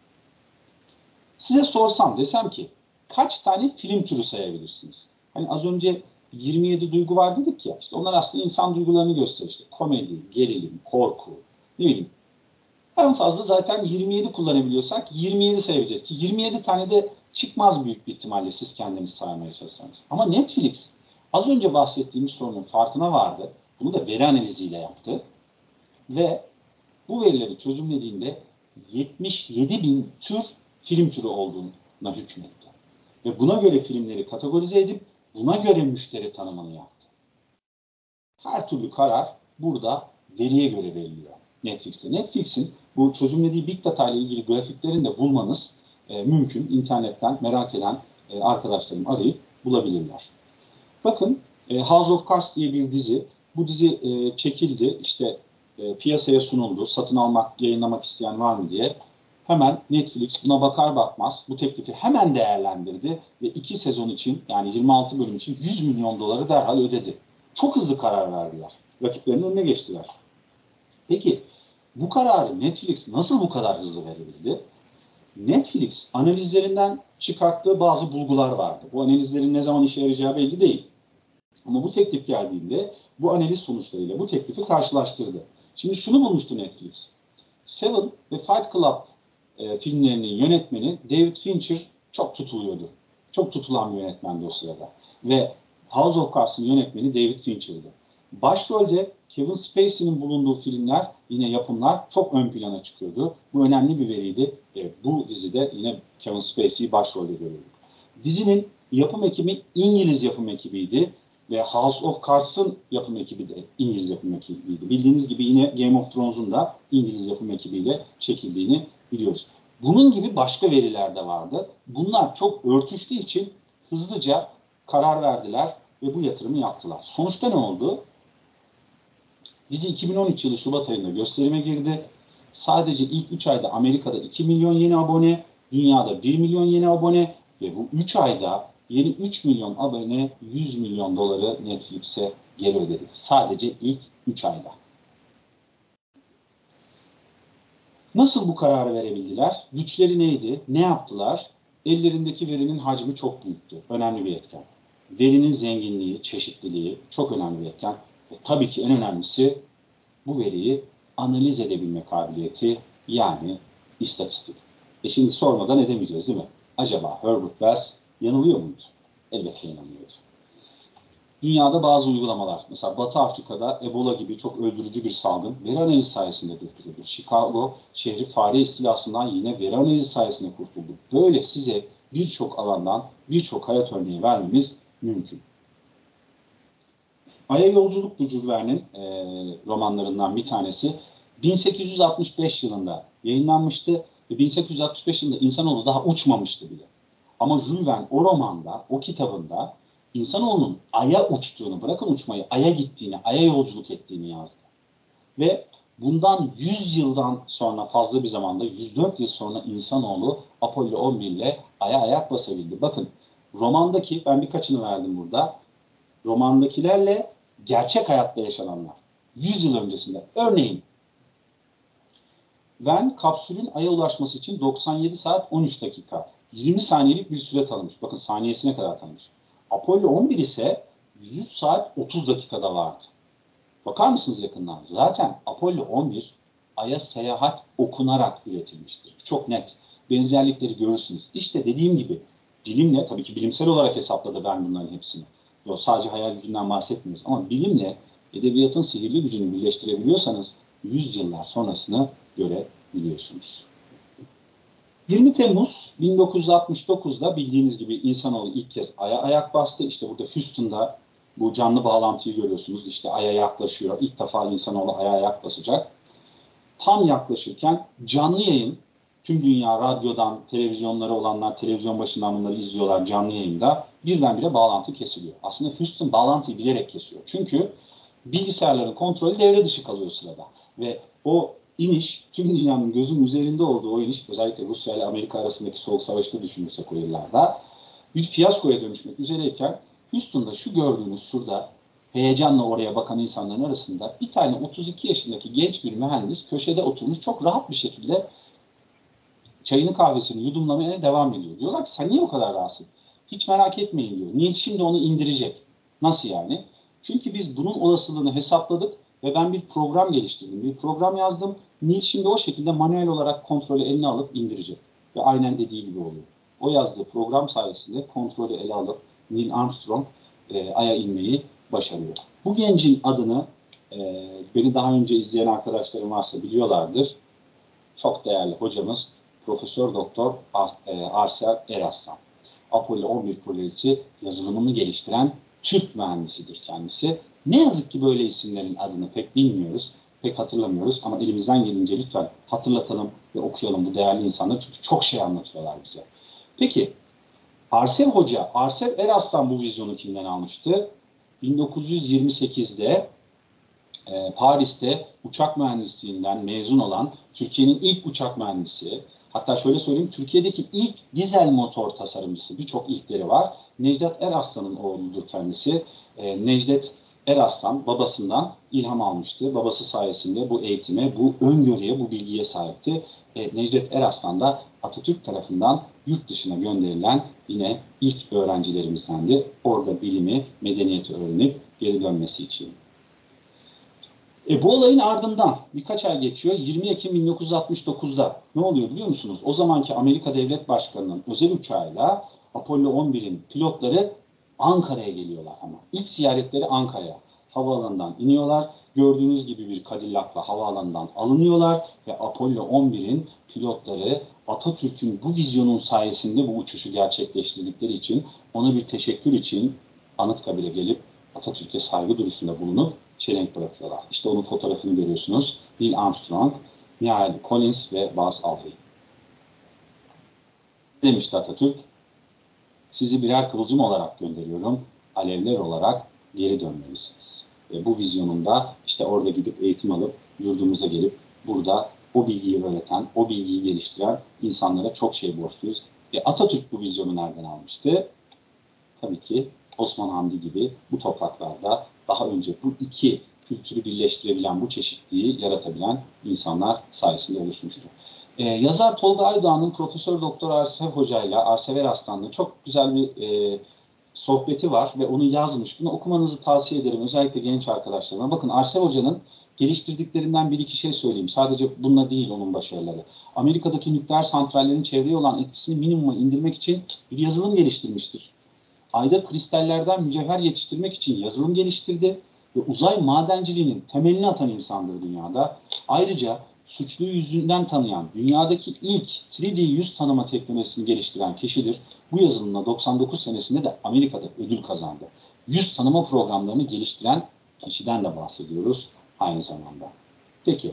S2: Size sorsam, desem ki kaç tane film türü sayabilirsiniz? Hani az önce yirmi yedi duygu var dedik ya, işte onlar aslında insan duygularını gösterir. İşte komedi, gerilim, korku, ne bileyim. En fazla zaten yirmi yedi kullanabiliyorsak yirmi yedi sayabileceğiz ki yirmi yedi tane de çıkmaz büyük bir ihtimalle siz kendiniz saymaya çalışsanız. Ama Netflix az önce bahsettiğimiz sorunun farkına vardı. Bunu da veri analiziyle yaptı. Ve bu verileri çözümlediğinde yetmiş yedi bin tür film türü olduğuna hükmetti. Ve buna göre filmleri kategorize edip buna göre müşteri tanımını yaptı. Her türlü karar burada veriye göre veriliyor Netflix'te. Netflix'in bu çözümlediği Big Data ile ilgili grafiklerini de bulmanız e, mümkün. İnternetten merak eden e, arkadaşlarım arayıp bulabilirler. Bakın e, House of Cards diye bir dizi. Bu dizi e, çekildi. İşte e, piyasaya sunuldu. Satın almak, yayınlamak isteyen var mı diye. Hemen Netflix buna bakar bakmaz bu teklifi hemen değerlendirdi ve iki sezon için, yani yirmi altı bölüm için yüz milyon doları derhal ödedi. Çok hızlı karar verdiler. Rakiplerinin önüne geçtiler. Peki bu kararı Netflix nasıl bu kadar hızlı verebildi? Netflix analizlerinden çıkarttığı bazı bulgular vardı. Bu analizlerin ne zaman işe yarayacağı belli değil. Ama bu teklif geldiğinde bu analiz sonuçlarıyla bu teklifi karşılaştırdı. Şimdi şunu bulmuştu Netflix. Seven ve Fight Club e, filmlerinin yönetmeni David Fincher çok tutuluyordu. Çok tutulan bir yönetmendi o sırada. Ve House of Cards'ın yönetmeni David Fincher'dı. Başrolde Kevin Spacey'nin bulunduğu filmler, yine yapımlar çok ön plana çıkıyordu. Bu önemli bir veriydi. E, bu dizide yine Kevin Spacey'i başrolde görüyorduk. Dizinin yapım ekibi İngiliz yapım ekibiydi ve House of Cards'ın yapım ekibi de İngiliz yapım ekibiydi. Bildiğiniz gibi yine Game of Thrones'un da İngiliz yapım ekibiyle çekildiğini biliyoruz. Bunun gibi başka veriler de vardı. Bunlar çok örtüştüğü için hızlıca karar verdiler ve bu yatırımı yaptılar. Sonuçta ne oldu? Dizi iki bin on üç yılı Şubat ayında gösterime girdi. Sadece ilk üç ayda Amerika'da iki milyon yeni abone, dünyada bir milyon yeni abone ve bu üç ayda yeni üç milyon abone yüz milyon doları Netflix'e geri ödedi. Sadece ilk üç ayda. Nasıl bu kararı verebildiler? Güçleri neydi? Ne yaptılar? Ellerindeki verinin hacmi çok büyüktü. Önemli bir etken. Verinin zenginliği, çeşitliliği çok önemli bir etken. Ve tabii ki en önemlisi bu veriyi analiz edebilme kabiliyeti, yani istatistik. E şimdi sormadan edemeyeceğiz değil mi? Acaba Herbert West yanılıyor muydu? Elbette yanılıyordu. Dünyada bazı uygulamalar, mesela Batı Afrika'da Ebola gibi çok öldürücü bir salgın veri analizi sayesinde durduruldu. Chicago şehri fare istilasından yine veri analizi sayesinde kurtuldu. Böyle size birçok alandan birçok hayat örneği vermemiz mümkün. Ay'a Yolculuktu Jules Verne'in e, romanlarından bir tanesi. bin sekiz yüz altmış beş yılında yayınlanmıştı ve bin sekiz yüz altmış beş yılında insanoğlu daha uçmamıştı bile. Ama Jules Verne o romanda, o kitabında insanoğlunun Ay'a uçtuğunu, bırakın uçmayı, Ay'a gittiğini, Ay'a yolculuk ettiğini yazdı. Ve bundan yüz yıldan sonra, fazla bir zamanda, yüz dört yıl sonra insanoğlu Apollo on bir ile Ay'a ayak basabildi. Bakın, romandaki, ben birkaçını verdim burada, romandakilerle gerçek hayatta yaşananlar. yüz yıl öncesinde. Örneğin, Verne kapsülün Ay'a ulaşması için doksan yedi saat on üç dakika, yirmi saniyelik bir süre tanımış. Bakın saniyesine kadar tanımış. Apollo on bir ise yüz üç saat otuz dakikada vardı. Bakar mısınız yakından? Zaten Apollo on bir Ay'a seyahat okunarak üretilmiştir. Çok net. Benzerlikleri görürsünüz. İşte dediğim gibi bilimle, tabii ki bilimsel olarak hesapladı ben bunların hepsini. Yok, sadece hayal gücünden bahsetmiyoruz. Ama bilimle edebiyatın sihirli gücünü birleştirebiliyorsanız yüz yıllar sonrasını görebiliyorsunuz. yirmi Temmuz bin dokuz yüz altmış dokuz'da bildiğiniz gibi insanoğlu ilk kez Ay'a ayak bastı. İşte burada Houston'da bu canlı bağlantıyı görüyorsunuz. İşte Ay'a yaklaşıyor. İlk defa insanoğlu Ay'a ayak basacak. Tam yaklaşırken canlı yayın, tüm dünya radyodan, televizyonları olanlar televizyon başından bunları izliyorlar canlı yayında. Birdenbire bağlantı kesiliyor. Aslında Houston bağlantıyı bilerek kesiyor. Çünkü bilgisayarların kontrolü devre dışı kalıyor sırada. Ve o iniş, tüm dünyanın gözünün üzerinde olduğu o iniş, özellikle Rusya ile Amerika arasındaki soğuk savaşta düşünürsek o yıllarda, bir fiyaskoya dönüşmek üzereyken Houston'da şu gördüğünüz şurada heyecanla oraya bakan insanların arasında bir tane otuz iki yaşındaki genç bir mühendis köşede oturmuş çok rahat bir şekilde çayını kahvesini yudumlamaya devam ediyor. Diyorlar ki sen niye o kadar rahatsın? Hiç merak etmeyin diyor. Niye şimdi onu indirecek? Nasıl yani? Çünkü biz bunun olasılığını hesapladık ve ben bir program geliştirdim. Bir program yazdım. Neil şimdi o şekilde manuel olarak kontrolü eline alıp indirecek. Ve aynen dediği gibi oluyor. O yazdığı program sayesinde kontrolü ele alıp Neil Armstrong e, Ay'a inmeyi başarıyor. Bu gencin adını e, beni daha önce izleyen arkadaşlarım varsa biliyorlardır. Çok değerli hocamız Profesör Doktor Arsel Eraslan. Apollo on bir projesi yazılımını geliştiren Türk mühendisidir kendisi. Ne yazık ki böyle isimlerin adını pek bilmiyoruz, pek hatırlamıyoruz ama elimizden gelince lütfen hatırlatalım ve okuyalım bu değerli insanları çünkü çok şey anlatıyorlar bize. Peki, Arsev Hoca, Arsev Eraslan bu vizyonu kimden almıştı? bin dokuz yüz yirmi sekiz'de e, Paris'te uçak mühendisliğinden mezun olan Türkiye'nin ilk uçak mühendisi, hatta şöyle söyleyeyim, Türkiye'deki ilk dizel motor tasarımcısı, birçok ilkleri var. Necdet Eraslan'ın oğludur kendisi. E, Necdet Eraslan babasından ilham almıştı. Babası sayesinde bu eğitime, bu öngörüye, bu bilgiye sahipti. E, Necdet Eraslan da Atatürk tarafından yurt dışına gönderilen yine ilk öğrencilerimizdendi. Orada bilimi, medeniyeti öğrenip geri dönmesi için. E, bu olayın ardından birkaç ay geçiyor. yirmi Ekim bin dokuz yüz altmış dokuz'da ne oluyor biliyor musunuz? O zamanki Amerika Devlet Başkanı'nın özel uçağıyla Apollo on bir'in pilotları Ankara'ya geliyorlar ama. İlk ziyaretleri Ankara'ya. havaalanından iniyorlar. Gördüğünüz gibi bir Cadillac'la havaalanından alınıyorlar ve Apollo on birin pilotları Atatürk'ün bu vizyonun sayesinde bu uçuşu gerçekleştirdikleri için ona bir teşekkür için Anıtkabir'e gelip Atatürk'e saygı duruşunda bulunup çelenk bırakıyorlar. İşte onun fotoğrafını görüyorsunuz. Neil Armstrong, Neil Collins ve Buzz Aldrin. Demişti Atatürk, sizi birer kıvılcım olarak gönderiyorum, alevler olarak geri dönmelisiniz. Ve bu vizyonunda işte orada gidip eğitim alıp yurdumuza gelip burada o bilgiyi öğreten, o bilgiyi geliştiren insanlara çok şey borçluyuz. E Atatürk bu vizyonu nereden almıştı? Tabii ki Osman Hamdi gibi bu topraklarda daha önce bu iki kültürü birleştirebilen, bu çeşitliği yaratabilen insanlar sayesinde oluşmuştu. Ee, yazar Tolga Aydoğan'ın Profesör Doktor Arsev Hoca ile Arsever Aslan'la çok güzel bir e, sohbeti var ve onu yazmış. Bunu okumanızı tavsiye ederim. Özellikle genç arkadaşlarıma. Bakın Arsev Hoca'nın geliştirdiklerinden bir iki şey söyleyeyim. Sadece bununla değil onun başarıları. Amerika'daki nükleer santrallerin çevreye olan etkisini minimuma indirmek için bir yazılım geliştirmiştir. Ayda kristallerden mücevher yetiştirmek için yazılım geliştirdi ve uzay madenciliğinin temelini atan insandır dünyada. Ayrıca suçluyu yüzünden tanıyan, dünyadaki ilk üç D yüz tanıma teknolojisini geliştiren kişidir. Bu yazılımla doksan dokuz senesinde de Amerika'da ödül kazandı. Yüz tanıma programlarını geliştiren kişiden de bahsediyoruz aynı zamanda. Peki,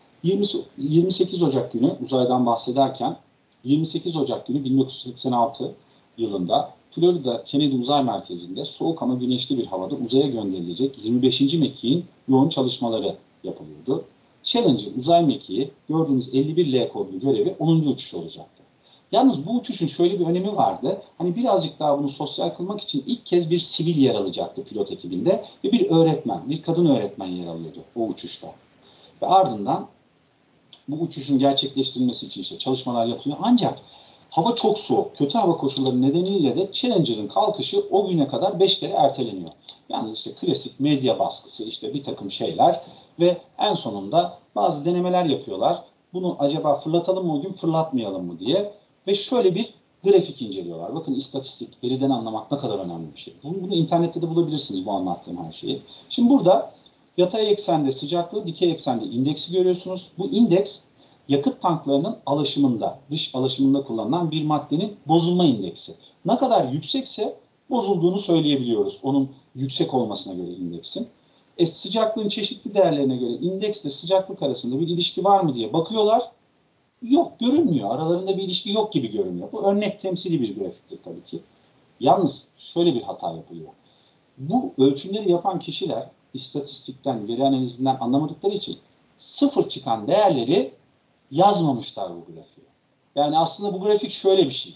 S2: yirmi sekiz Ocak günü uzaydan bahsederken, yirmi sekiz Ocak günü bin dokuz yüz seksen altı yılında Florida Kennedy Uzay Merkezi'nde soğuk ama güneşli bir havada uzaya gönderilecek yirmi beşinci mekiğin yoğun çalışmaları yapılıyordu. Challenger uzay mekiği gördüğünüz elli bir L kodlu görevi onuncu uçuş olacaktı. Yalnız bu uçuşun şöyle bir önemi vardı. Hani birazcık daha bunu sosyal kılmak için ilk kez bir sivil yer alacaktı pilot ekibinde ve bir öğretmen, bir kadın öğretmen yer alıyordu o uçuşta. Ve ardından bu uçuşun gerçekleştirilmesi için işte çalışmalar yapılıyor. Ancak hava çok soğuk, kötü hava koşulları nedeniyle de Challenger'ın kalkışı o güne kadar beş kere erteleniyor. Yalnız işte klasik medya baskısı, işte bir takım şeyler ve en sonunda bazı denemeler yapıyorlar. Bunu acaba fırlatalım mı o gün, fırlatmayalım mı diye. Ve şöyle bir grafik inceliyorlar. Bakın istatistik, veriden anlamak ne kadar önemli bir şey. Bunu, bunu internette de bulabilirsiniz bu anlattığım her şeyi. Şimdi burada yatay eksende sıcaklığı, dikey eksende indeksi görüyorsunuz. Bu indeks yakıt tanklarının alaşımında, dış alaşımında kullanılan bir maddenin bozulma indeksi. Ne kadar yüksekse bozulduğunu söyleyebiliyoruz. Onun yüksek olmasına göre indeksin. E, sıcaklığın çeşitli değerlerine göre indeksle sıcaklık arasında bir ilişki var mı diye bakıyorlar. Yok, görünmüyor. Aralarında bir ilişki yok gibi görünüyor. Bu örnek temsili bir grafiktir tabii ki. Yalnız şöyle bir hata yapılıyor. Bu ölçümleri yapan kişiler istatistikten, veri analizinden anlamadıkları için sıfır çıkan değerleri yazmamışlar bu grafiğe. Yani aslında bu grafik şöyle bir şey.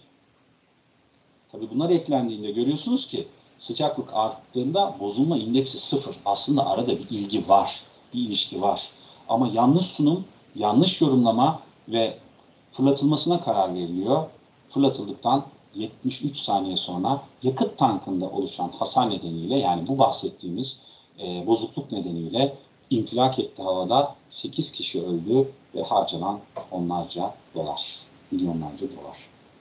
S2: Tabii bunlar eklendiğinde görüyorsunuz ki sıcaklık arttığında bozulma indeksi sıfır. Aslında arada bir ilgi var, bir ilişki var. Ama yanlış sunum, yanlış yorumlama ve fırlatılmasına karar veriliyor. Fırlatıldıktan yetmiş üç saniye sonra yakıt tankında oluşan hasar nedeniyle, yani bu bahsettiğimiz e, bozukluk nedeniyle infilak etti havada, sekiz kişi öldü ve harcanan onlarca dolar, milyonlarca dolar.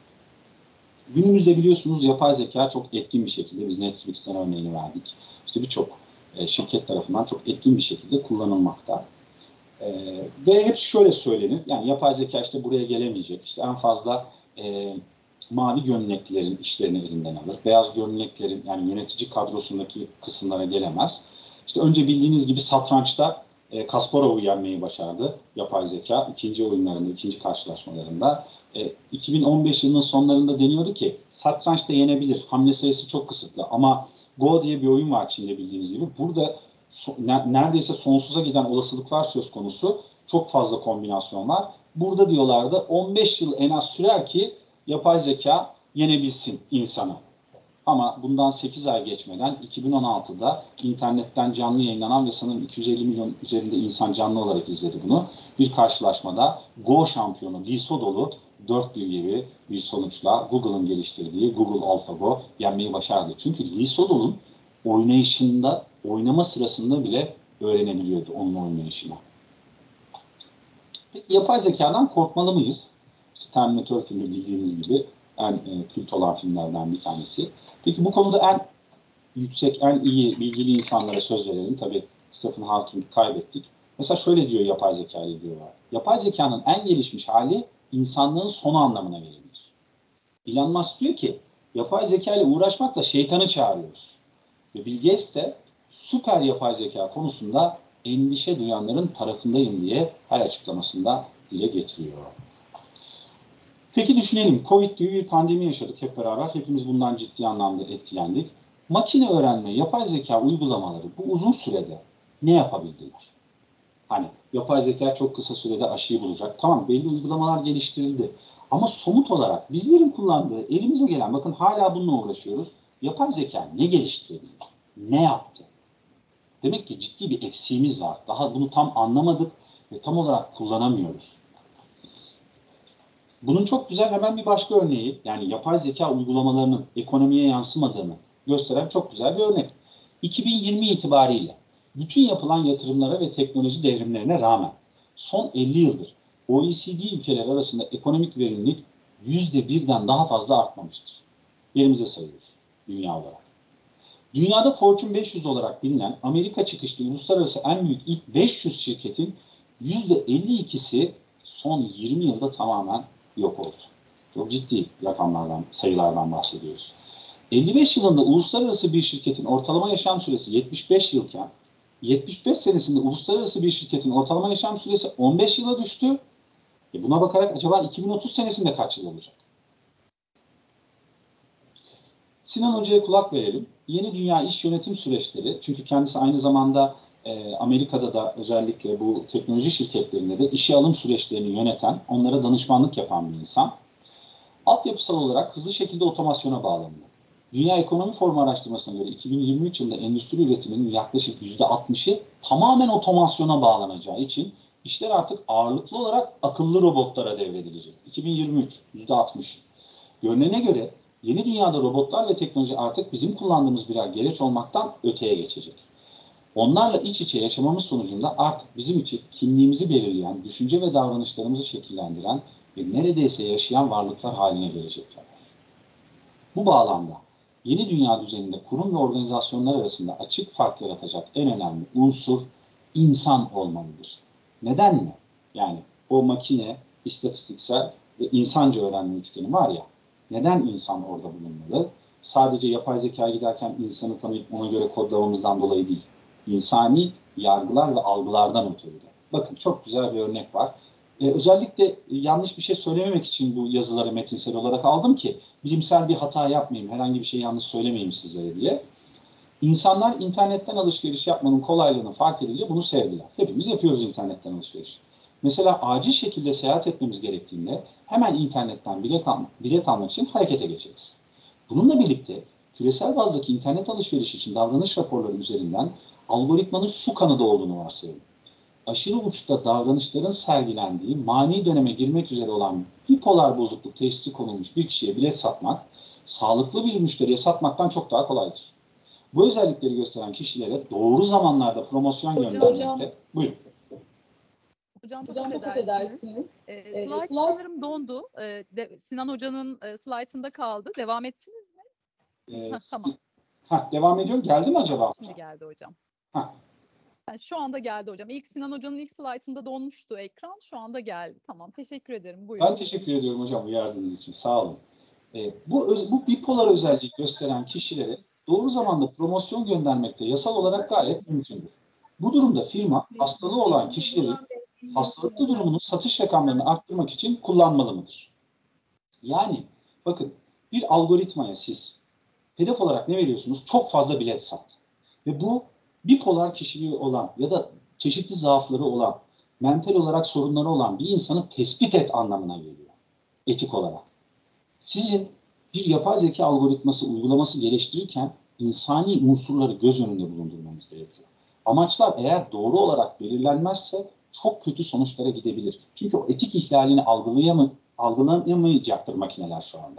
S2: Günümüzde biliyorsunuz yapay zeka çok etkin bir şekilde, biz Netflix'ten örneğini verdik. İşte birçok e, şirket tarafından çok etkin bir şekilde kullanılmakta. E, ve hep şöyle söylenir, yani yapay zeka işte buraya gelemeyecek, işte en fazla e, mavi gömleklilerin işlerini elinden alır, beyaz gömleklerin, yani yönetici kadrosundaki kısımlara gelemez. İşte önce bildiğiniz gibi satrançta e, Kasparov'u yenmeyi başardı yapay zeka ikinci oyunlarında, ikinci karşılaşmalarında. E, iki bin on beş yılının sonlarında deniyordu ki satrançta yenebilir, hamle sayısı çok kısıtlı ama Go diye bir oyun var Çin'de bildiğiniz gibi. Burada so, ne, neredeyse sonsuza giden olasılıklar söz konusu, çok fazla kombinasyon var. Burada diyorlardı on beş yıl en az sürer ki yapay zeka yenebilsin insanı. Ama bundan sekiz ay geçmeden iki bin on altıda internetten canlı yayınlanan ve sanırım iki yüz elli milyon üzerinde insan canlı olarak izledi bunu. Bir karşılaşmada Go şampiyonu Lee Sedol'u dört bir gibi bir sonuçla Google'ın geliştirdiği Google AlphaGo yenmeyi başardı. Çünkü Lee Sedol'un oynayışında, oynama sırasında bile öğrenebiliyordu onun oynayışını. Peki yapay zekadan korkmalı mıyız? İşte Terminator filmi bildiğiniz gibi en e, kült olan filmlerden bir tanesi. Peki bu konuda en yüksek, en iyi bilgili insanlara söz verelim. Tabii Stephen Hawking'i kaybettik. Mesela şöyle diyor yapay zeka ile diyorlar. Yapay zekanın en gelişmiş hali insanlığın sonu anlamına gelir. Elon Musk diyor ki yapay zeka ile uğraşmakla şeytanı çağırıyoruz. Ve Bill Gates de süper yapay zeka konusunda endişe duyanların tarafındayım diye her açıklamasında dile getiriyor. Peki düşünelim. Covid gibi bir pandemi yaşadık hep beraber. Hepimiz bundan ciddi anlamda etkilendik. Makine öğrenme, yapay zeka uygulamaları bu uzun sürede ne yapabildiler? Hani yapay zeka çok kısa sürede aşıyı bulacak. Tamam, belli uygulamalar geliştirildi. Ama somut olarak bizlerin kullandığı, elimize gelen, bakın hala bununla uğraşıyoruz. Yapay zeka ne geliştirebildi? Ne yaptı? Demek ki ciddi bir eksiğimiz var. Daha bunu tam anlamadık ve tam olarak kullanamıyoruz. Bunun çok güzel hemen bir başka örneği, yani yapay zeka uygulamalarının ekonomiye yansımadığını gösteren çok güzel bir örnek. iki bin yirmi itibariyle bütün yapılan yatırımlara ve teknoloji devrimlerine rağmen son elli yıldır O E C D ülkeler arasında ekonomik verimlilik yüzde birden daha fazla artmamıştır. Yerimize sayıyoruz dünya olarak. Dünyada Fortune beş yüz olarak bilinen Amerika çıkışlı uluslararası en büyük ilk beş yüz şirketin yüzde elli ikisi son yirmi yılda tamamen yok oldu. Çok ciddi rakamlardan, sayılardan bahsediyoruz. elli beş yılında uluslararası bir şirketin ortalama yaşam süresi yetmiş beş yılken, yetmiş beş senesinde uluslararası bir şirketin ortalama yaşam süresi on beş yıla düştü. E buna bakarak acaba iki bin otuz senesinde kaç yıl olacak? Sinan Hoca'ya kulak verelim. Yeni dünya iş yönetim süreçleri, çünkü kendisi aynı zamanda e, Amerika'da da özellikle bu teknoloji şirketlerinde de işe alım süreçlerini yöneten, onlara danışmanlık yapan bir insan. Altyapısal olarak hızlı şekilde otomasyona bağlanıyor. Dünya Ekonomi Forumu araştırmasına göre iki bin yirmi üç yılında endüstri üretiminin yaklaşık yüzde altmışı tamamen otomasyona bağlanacağı için işler artık ağırlıklı olarak akıllı robotlara devredilecek. iki bin yirmi üç yüzde altmış. Görünene göre yeni dünyada robotlar ve teknoloji artık bizim kullandığımız birer gereç olmaktan öteye geçecek. Onlarla iç içe yaşamamız sonucunda artık bizim için kimliğimizi belirleyen, düşünce ve davranışlarımızı şekillendiren ve neredeyse yaşayan varlıklar haline gelecekler. Bu bağlamda yeni dünya düzeninde kurum ve organizasyonlar arasında açık fark yaratacak en önemli unsur insan olmalıdır. Neden mi? Yani o makine, istatistiksel ve insanca öğrenme üçgeni var ya, neden insan orada bulunmalı? Sadece yapay zeka giderken insanı tanıyıp ona göre kodlamamızdan dolayı değil. İnsani yargılar ve algılardan ötürü de. Bakın çok güzel bir örnek var. Ee, özellikle yanlış bir şey söylememek için bu yazıları metinsel olarak aldım ki bilimsel bir hata yapmayayım, herhangi bir şey yanlış söylemeyeyim sizlere diye. İnsanlar internetten alışveriş yapmanın kolaylığını fark edince bunu sevdiler. Hepimiz yapıyoruz internetten alışveriş. Mesela acil şekilde seyahat etmemiz gerektiğinde hemen internetten bilet, al bilet almak için harekete geçeriz. Bununla birlikte küresel bazdaki internet alışveriş için davranış raporları üzerinden algoritmanın şu kanıda olduğunu varsayalım. Aşırı uçta davranışların sergilendiği mani döneme girmek üzere olan bipolar bozukluk teşhisi konulmuş bir kişiye bilet satmak, sağlıklı bir müşteriye satmaktan çok daha kolaydır. Bu özellikleri gösteren kişilere doğru zamanlarda promosyon
S1: Hocam,
S2: göndermekte...
S1: hocam.
S2: Buyurun.
S1: Hocam çok
S3: Hocam çok
S1: affedersiniz.
S3: affedersiniz.
S1: Ee,
S3: Ee,
S1: slide
S3: slide-
S1: sanırım dondu. Ee, de, Sinan Hoca'nın e, slide'ında kaldı. Devam ettiniz mi?
S2: Ee,
S1: Heh, tamam.
S2: Ha, devam ediyor. Geldi mi acaba?
S1: Şimdi geldi hocam.
S2: Ha.
S1: Yani şu anda geldi hocam. İlk Sinan Hoca'nın ilk slide'ında donmuştu ekran. Şu anda geldi. Tamam. Teşekkür ederim. Buyurun.
S2: Ben teşekkür ediyorum hocam uyardığınız için. Sağ olun. Ee, bu, öz, bu bipolar özelliği gösteren kişilere doğru zamanda promosyon göndermekte yasal olarak gayet mümkündür. Bu durumda firma hastalığı olan kişilerin hastalıklı durumunun satış rakamlarını arttırmak için kullanmalı mıdır? Yani bakın bir algoritmaya siz hedef olarak ne veriyorsunuz? Çok fazla bilet sat. Ve bu bipolar kişiliği olan ya da çeşitli zaafları olan, mental olarak sorunları olan bir insanı tespit et anlamına geliyor. Etik olarak. Sizin bir yapay zeka algoritması uygulaması geliştirirken insani unsurları göz önünde bulundurmanız gerekiyor. Amaçlar eğer doğru olarak belirlenmezse çok kötü sonuçlara gidebilir. Çünkü o etik ihlalini algılayamay algılayamayacaktır makineler şu anda.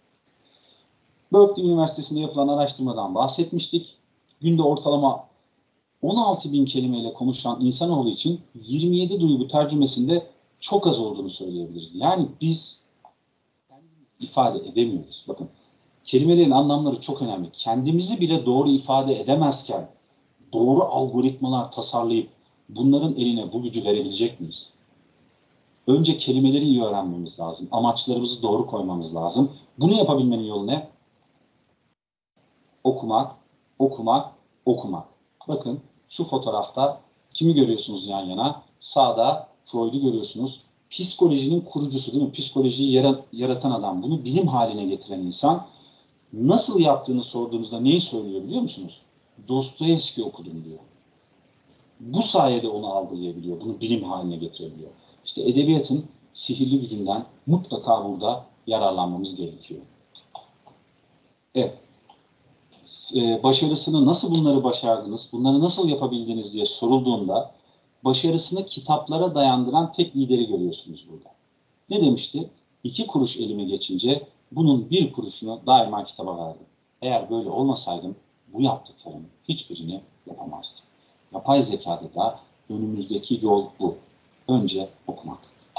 S2: Berkeley Üniversitesi'nde yapılan araştırmadan bahsetmiştik. Günde ortalama on altı bin kelimeyle konuşan insanoğlu için yirmi yedi duygu tercümesinde çok az olduğunu söyleyebiliriz. Yani biz ifade edemiyoruz. Bakın Kelimelerin anlamları çok önemli. Kendimizi bile doğru ifade edemezken doğru algoritmalar tasarlayıp bunların eline bu gücü verebilecek miyiz? Önce kelimeleri iyi öğrenmemiz lazım. Amaçlarımızı doğru koymamız lazım. Bunu yapabilmenin yolu ne? Okumak, okumak, okumak. Bakın şu fotoğrafta kimi görüyorsunuz yan yana? Sağda Freud'u görüyorsunuz. Psikolojinin kurucusu değil mi? Psikolojiyi yaratan adam. Bunu bilim haline getiren insan. Nasıl yaptığını sorduğunuzda neyi söylüyor biliyor musunuz? Dostoyevski okudum diyor. Bu sayede onu algılayabiliyor. Bunu bilim haline getirebiliyor. İşte edebiyatın sihirli gücünden mutlaka burada yararlanmamız gerekiyor. Evet. Ee, başarısını nasıl bunları başardınız, bunları nasıl yapabildiniz diye sorulduğunda başarısını kitaplara dayandıran tek lideri görüyorsunuz burada. Ne demişti? İki kuruş elime geçince bunun bir kuruşunu daima kitaba verdim. Eğer böyle olmasaydım bu yaptıklarımın hiçbirini yapamazdım. Yapay zekada da önümüzdeki yol bu. Önce okumak.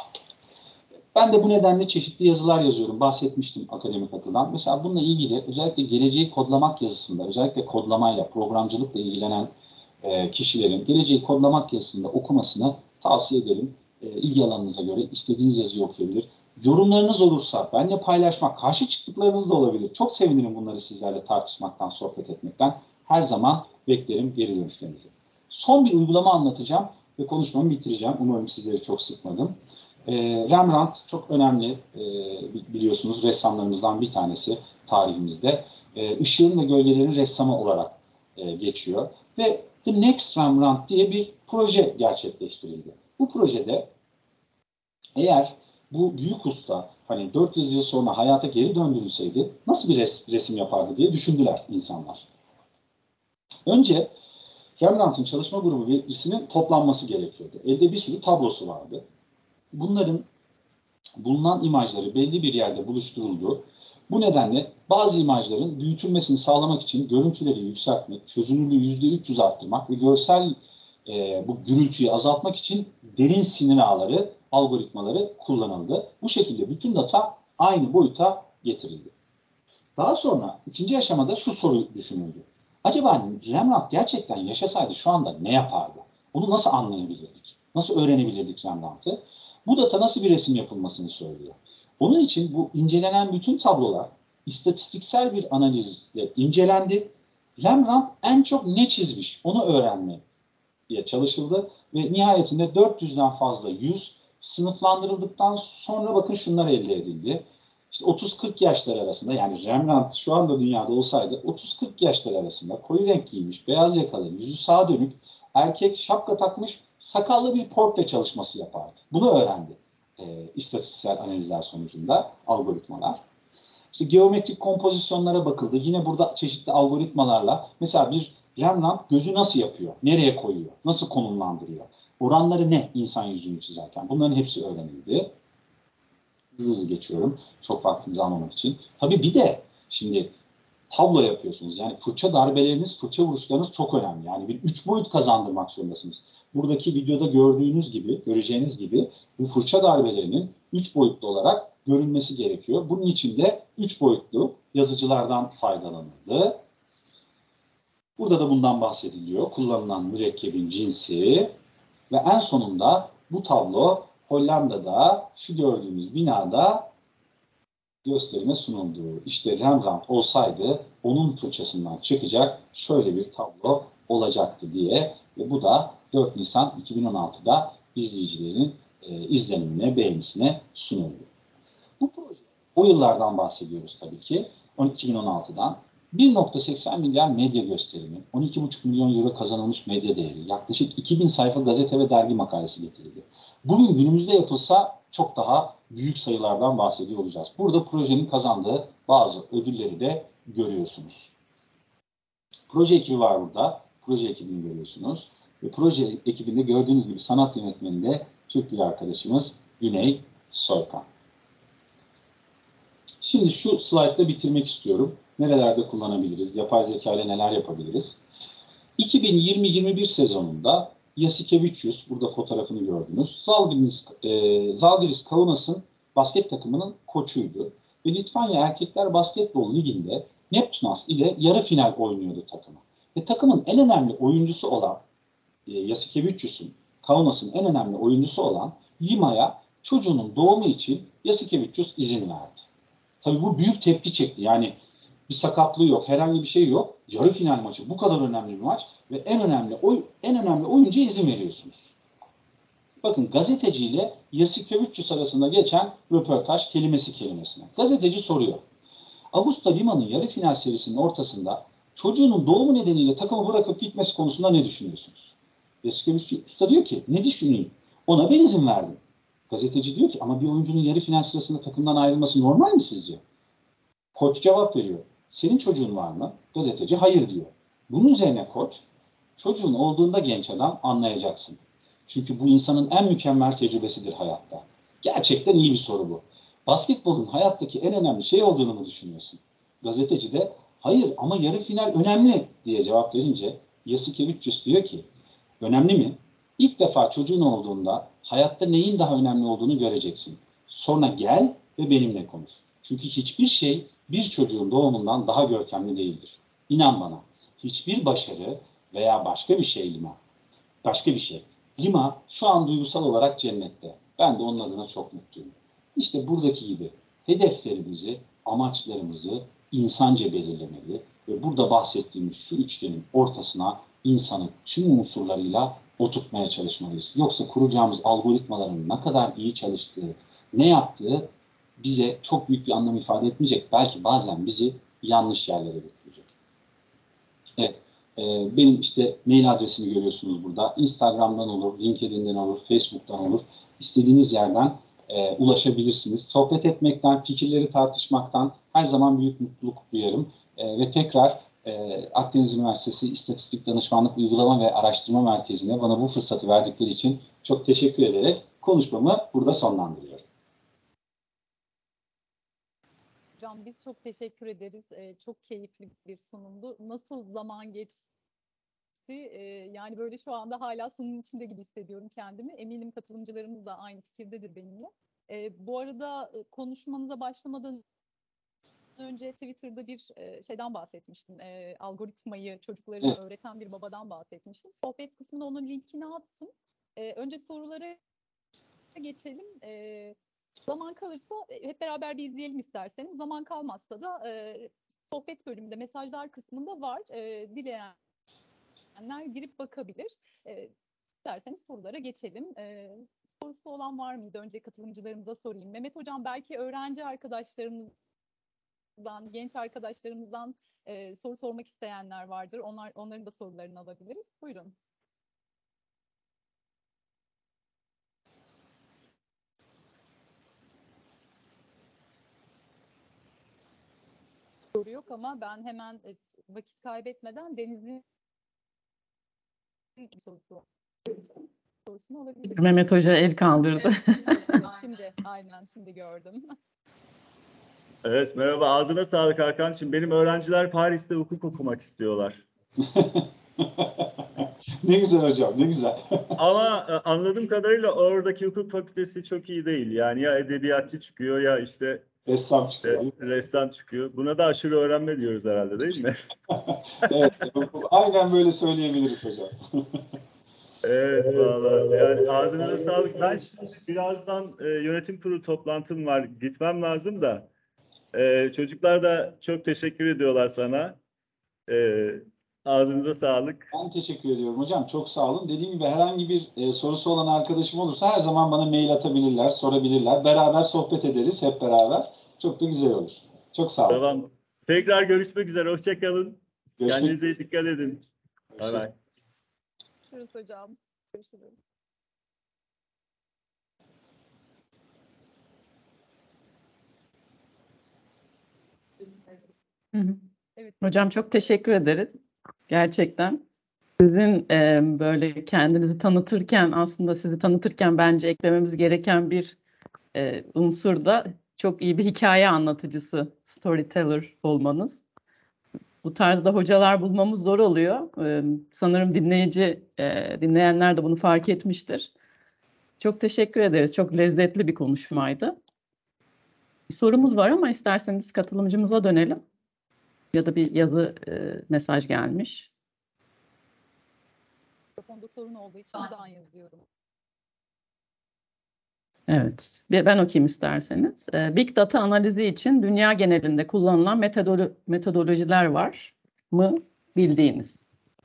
S2: Ben de bu nedenle çeşitli yazılar yazıyorum. Bahsetmiştim akademik akıldan. Mesela bununla ilgili özellikle geleceği kodlamak yazısında, özellikle kodlamayla, programcılıkla ilgilenen e, kişilerin geleceği kodlamak yazısında okumasını tavsiye ederim. E, ilgi alanınıza göre istediğiniz yazıyı okuyabilir. Yorumlarınız olursa benimle paylaşmak, karşı çıktıklarınız da olabilir. Çok sevinirim bunları sizlerle tartışmaktan, sohbet etmekten. Her zaman beklerim geri dönüşlerinizi. Son bir uygulama anlatacağım ve konuşmamı bitireceğim. Umarım sizleri çok sıkmadım. E, Rembrandt çok önemli e, biliyorsunuz ressamlarımızdan bir tanesi tarihimizde. E, ışığın ve gölgelerin ressamı olarak e, geçiyor. Ve The Next Rembrandt diye bir proje gerçekleştirildi. Bu projede eğer bu büyük usta hani dört yüz yıl sonra hayata geri döndürülseydi nasıl bir res resim yapardı diye düşündüler insanlar. Önce Rembrandt'ın çalışma grubu birisinin toplanması gerekiyordu. Elde bir sürü tablosu vardı. Bunların bulunan imajları belli bir yerde buluşturuldu. Bu nedenle bazı imajların büyütülmesini sağlamak için görüntüleri yükseltmek, çözünürlüğü yüzde üç yüz arttırmak ve görsel e, bu gürültüyü azaltmak için derin sinir ağları, algoritmaları kullanıldı. Bu şekilde bütün data aynı boyuta getirildi. Daha sonra ikinci aşamada şu soru düşünüldü. Acaba Rembrandt gerçekten yaşasaydı şu anda ne yapardı? Onu nasıl anlayabilirdik? Nasıl öğrenebilirdik Rembrandt'ı? Bu data nasıl bir resim yapılmasını söylüyor. Onun için bu incelenen bütün tablolar istatistiksel bir analizle incelendi. Rembrandt en çok ne çizmiş onu öğrenmeye çalışıldı ve nihayetinde dört yüzden fazla yüz sınıflandırıldıktan sonra bakın şunlar elde edildi. İşte otuz kırk yaşlar arasında yani Rembrandt şu anda dünyada olsaydı otuz kırk yaşlar arasında koyu renk giymiş, beyaz yakalı, yüzü sağa dönük, erkek şapka takmış, sakallı bir portre çalışması yapardı. Bunu öğrendi e, istatistiksel analizler sonucunda algoritmalar. İşte geometrik kompozisyonlara bakıldı. Yine burada çeşitli algoritmalarla mesela bir Rembrandt gözü nasıl yapıyor, nereye koyuyor, nasıl konumlandırıyor, oranları ne insan yüzünü çizerken bunların hepsi öğrenildi. Hızlı hızlı geçiyorum çok vaktinizi almamak için. Tabii bir de şimdi tablo yapıyorsunuz. Yani fırça darbeleriniz, fırça vuruşlarınız çok önemli. Yani bir üç boyut kazandırmak zorundasınız. Buradaki videoda gördüğünüz gibi, göreceğiniz gibi bu fırça darbelerinin üç boyutlu olarak görünmesi gerekiyor. Bunun için de üç boyutlu yazıcılardan faydalanıldı. Burada da bundan bahsediliyor. Kullanılan mürekkebin cinsi ve en sonunda bu tablo Hollanda'da şu gördüğümüz binada gösterime sunuldu. İşte Rembrandt olsaydı onun fırçasından çıkacak şöyle bir tablo olacaktı diye ve bu da dört Nisan iki bin on altıda izleyicilerin e, izlenimine, beğenisine sunuldu. Bu proje, o yıllardan bahsediyoruz tabii ki, iki bin on altıdan bir virgül seksen milyar medya gösterimi, on iki buçuk milyon euro kazanılmış medya değeri, yaklaşık iki bin sayfa gazete ve dergi makalesi getirildi. Bugün günümüzde yapılsa çok daha büyük sayılardan bahsediyor olacağız. Burada projenin kazandığı bazı ödülleri de görüyorsunuz. Proje ekibi var burada. Proje ekibini görüyorsunuz. Ve proje ekibinde gördüğünüz gibi sanat yönetmeni de Türk bir arkadaşımız Güney Soykan. Şimdi şu slaytla bitirmek istiyorum. Nerelerde kullanabiliriz? Yapay zeka ile neler yapabiliriz? iki bin yirmi yirmi bir sezonunda Jasikevičius, burada fotoğrafını gördünüz. Zalgiris, e, Zalgiris Kaunas'ın basket takımının koçuydu. Ve Litvanya Erkekler Basketbol Ligi'nde Neptunas ile yarı final oynuyordu takımı. Ve takımın en önemli oyuncusu olan e, Jasikevičius'un, Kaunas'ın en önemli oyuncusu olan Lima'ya çocuğunun doğumu için Jasikevičius izin verdi. Tabii bu büyük tepki çekti. Yani bir sakatlığı yok, herhangi bir şey yok. Yarı final maçı, bu kadar önemli bir maç ve en önemli oy, en önemli oyuncuya izin veriyorsunuz. Bakın, gazeteciyle Jasikevičius arasında geçen röportaj kelimesi kelimesine. Gazeteci soruyor. Augusta Lima'nın yarı final serisinin ortasında çocuğunun doğumu nedeniyle takımı bırakıp gitmesi konusunda ne düşünüyorsunuz? Jasikevičius da diyor ki, ne düşüneyim? Ona ben izin verdim. Gazeteci diyor ki, ama bir oyuncunun yarı final sırasında takımdan ayrılması normal mi sizce? Koç cevap veriyor. Senin çocuğun var mı? Gazeteci hayır diyor. Bunun üzerine koç, çocuğun olduğunda genç adam anlayacaksın. Çünkü bu insanın en mükemmel tecrübesidir hayatta. Gerçekten iyi bir soru bu. Basketbolun hayattaki en önemli şey olduğunu mu düşünüyorsun? Gazeteci de hayır ama yarı final önemli diye cevap verince Jasikevičius diyor ki, önemli mi? İlk defa çocuğun olduğunda hayatta neyin daha önemli olduğunu göreceksin. Sonra gel ve benimle konuş. Çünkü hiçbir şey bir çocuğun doğumundan daha görkemli değildir. İnan bana, hiçbir başarı veya başka bir şey Lima, başka bir şey. Lima şu an duygusal olarak cennette. Ben de onun adına çok mutluyum. İşte buradaki gibi hedeflerimizi, amaçlarımızı insanca belirlemeli ve burada bahsettiğimiz şu üçgenin ortasına insanı tüm unsurlarıyla oturtmaya çalışmalıyız. Yoksa kuracağımız algoritmaların ne kadar iyi çalıştığı, ne yaptığı bize çok büyük bir anlam ifade etmeyecek. Belki bazen bizi yanlış yerlere götürecek. Evet. E, benim işte mail adresimi görüyorsunuz burada. Instagram'dan olur, LinkedIn'den olur, Facebook'tan olur. İstediğiniz yerden e, ulaşabilirsiniz. Sohbet etmekten, fikirleri tartışmaktan her zaman büyük mutluluk duyarım. E, ve tekrar e, Akdeniz Üniversitesi İstatistik Danışmanlık Uygulama ve Araştırma Merkezi'ne bana bu fırsatı verdikleri için çok teşekkür ederek konuşmamı burada sonlandırıyorum.
S1: Hocam biz çok teşekkür ederiz. Ee, çok keyifli bir sunumdu. Nasıl zaman geçti? Ee, yani böyle şu anda hala sunumun içinde gibi hissediyorum kendimi. Eminim katılımcılarımız da aynı fikirdedir benimle. Ee, bu arada konuşmanıza başlamadan önce Twitter'da bir e, şeyden bahsetmiştim. E, algoritmayı çocuklarına
S2: Evet.
S1: öğreten bir babadan bahsetmiştim. Sohbet kısmına onun linkini attım. E, önce sorulara geçelim. E, zaman kalırsa hep beraber bir izleyelim isterseniz. Zaman kalmazsa da e, sohbet bölümünde mesajlar kısmında var. E, dileyenler girip bakabilir. E, isterseniz sorulara geçelim. E, sorusu olan var mıydı? Önce katılımcılarımıza sorayım. Mehmet Hocam, belki öğrenci arkadaşlarımızdan, genç arkadaşlarımızdan e, soru sormak isteyenler vardır. Onlar, onların da sorularını alabiliriz. Buyurun. Soru yok ama ben hemen e, vakit kaybetmeden Deniz'in sorusu, sorusunu alabilirim.
S3: Mehmet Hoca el kaldırdı.
S1: Evet, evet, şimdi aynen şimdi gördüm.
S4: Evet, merhaba. Ağzına sağlık Hakan. Şimdi benim öğrenciler Paris'te hukuk okumak istiyorlar.
S2: Ne güzel hocam, ne güzel.
S4: Ama e, anladığım kadarıyla oradaki hukuk fakültesi çok iyi değil. Yani ya edebiyatçı çıkıyor ya işte
S2: Ressam çıkıyor.
S4: e, ressam çıkıyor. Buna da aşırı öğrenme diyoruz herhalde, değil mi?
S2: Evet, aynen böyle söyleyebiliriz hocam.
S4: Evet, vallahi. Yani ağzınıza sağlık. Ben şimdi birazdan e, yönetim kurulu toplantım var. Gitmem lazım da. E, çocuklar da çok teşekkür ediyorlar sana. E, ağzınıza sağlık.
S2: Ben teşekkür ediyorum hocam. Çok sağ olun. Dediğim gibi herhangi bir e, sorusu olan arkadaşım olursa her zaman bana mail atabilirler, sorabilirler. Beraber sohbet ederiz hep beraber. Çok da güzel olur. Çok sağ olun.
S4: Tamam. Tekrar görüşmek üzere. Hoşça kalın.
S2: Görüşmek
S4: Kendinize iyi dikkat edin. Bay bay.
S1: Görüşürüz hocam. Görüşürüz.
S3: Hı hı.
S1: Evet.
S3: Hocam çok teşekkür ederiz. Gerçekten. Sizin e, böyle kendinizi tanıtırken, aslında sizi tanıtırken bence eklememiz gereken bir e, unsur da çok iyi bir hikaye anlatıcısı, storyteller olmanız. Bu tarzda hocalar bulmamız zor oluyor. E, sanırım dinleyici, e, dinleyenler de bunu fark etmiştir. Çok teşekkür ederiz. Çok lezzetli bir konuşmaydı. Bir sorumuz var ama isterseniz katılımcımıza dönelim. Ya da bir yazı e, mesaj gelmiş.
S1: Mikrofonda sorun olduğu için buradan yazıyorum.
S3: Evet, bir- ben okuyayım isterseniz. E, Big Data analizi için dünya genelinde kullanılan metodolo- metodolojiler var mı bildiğiniz?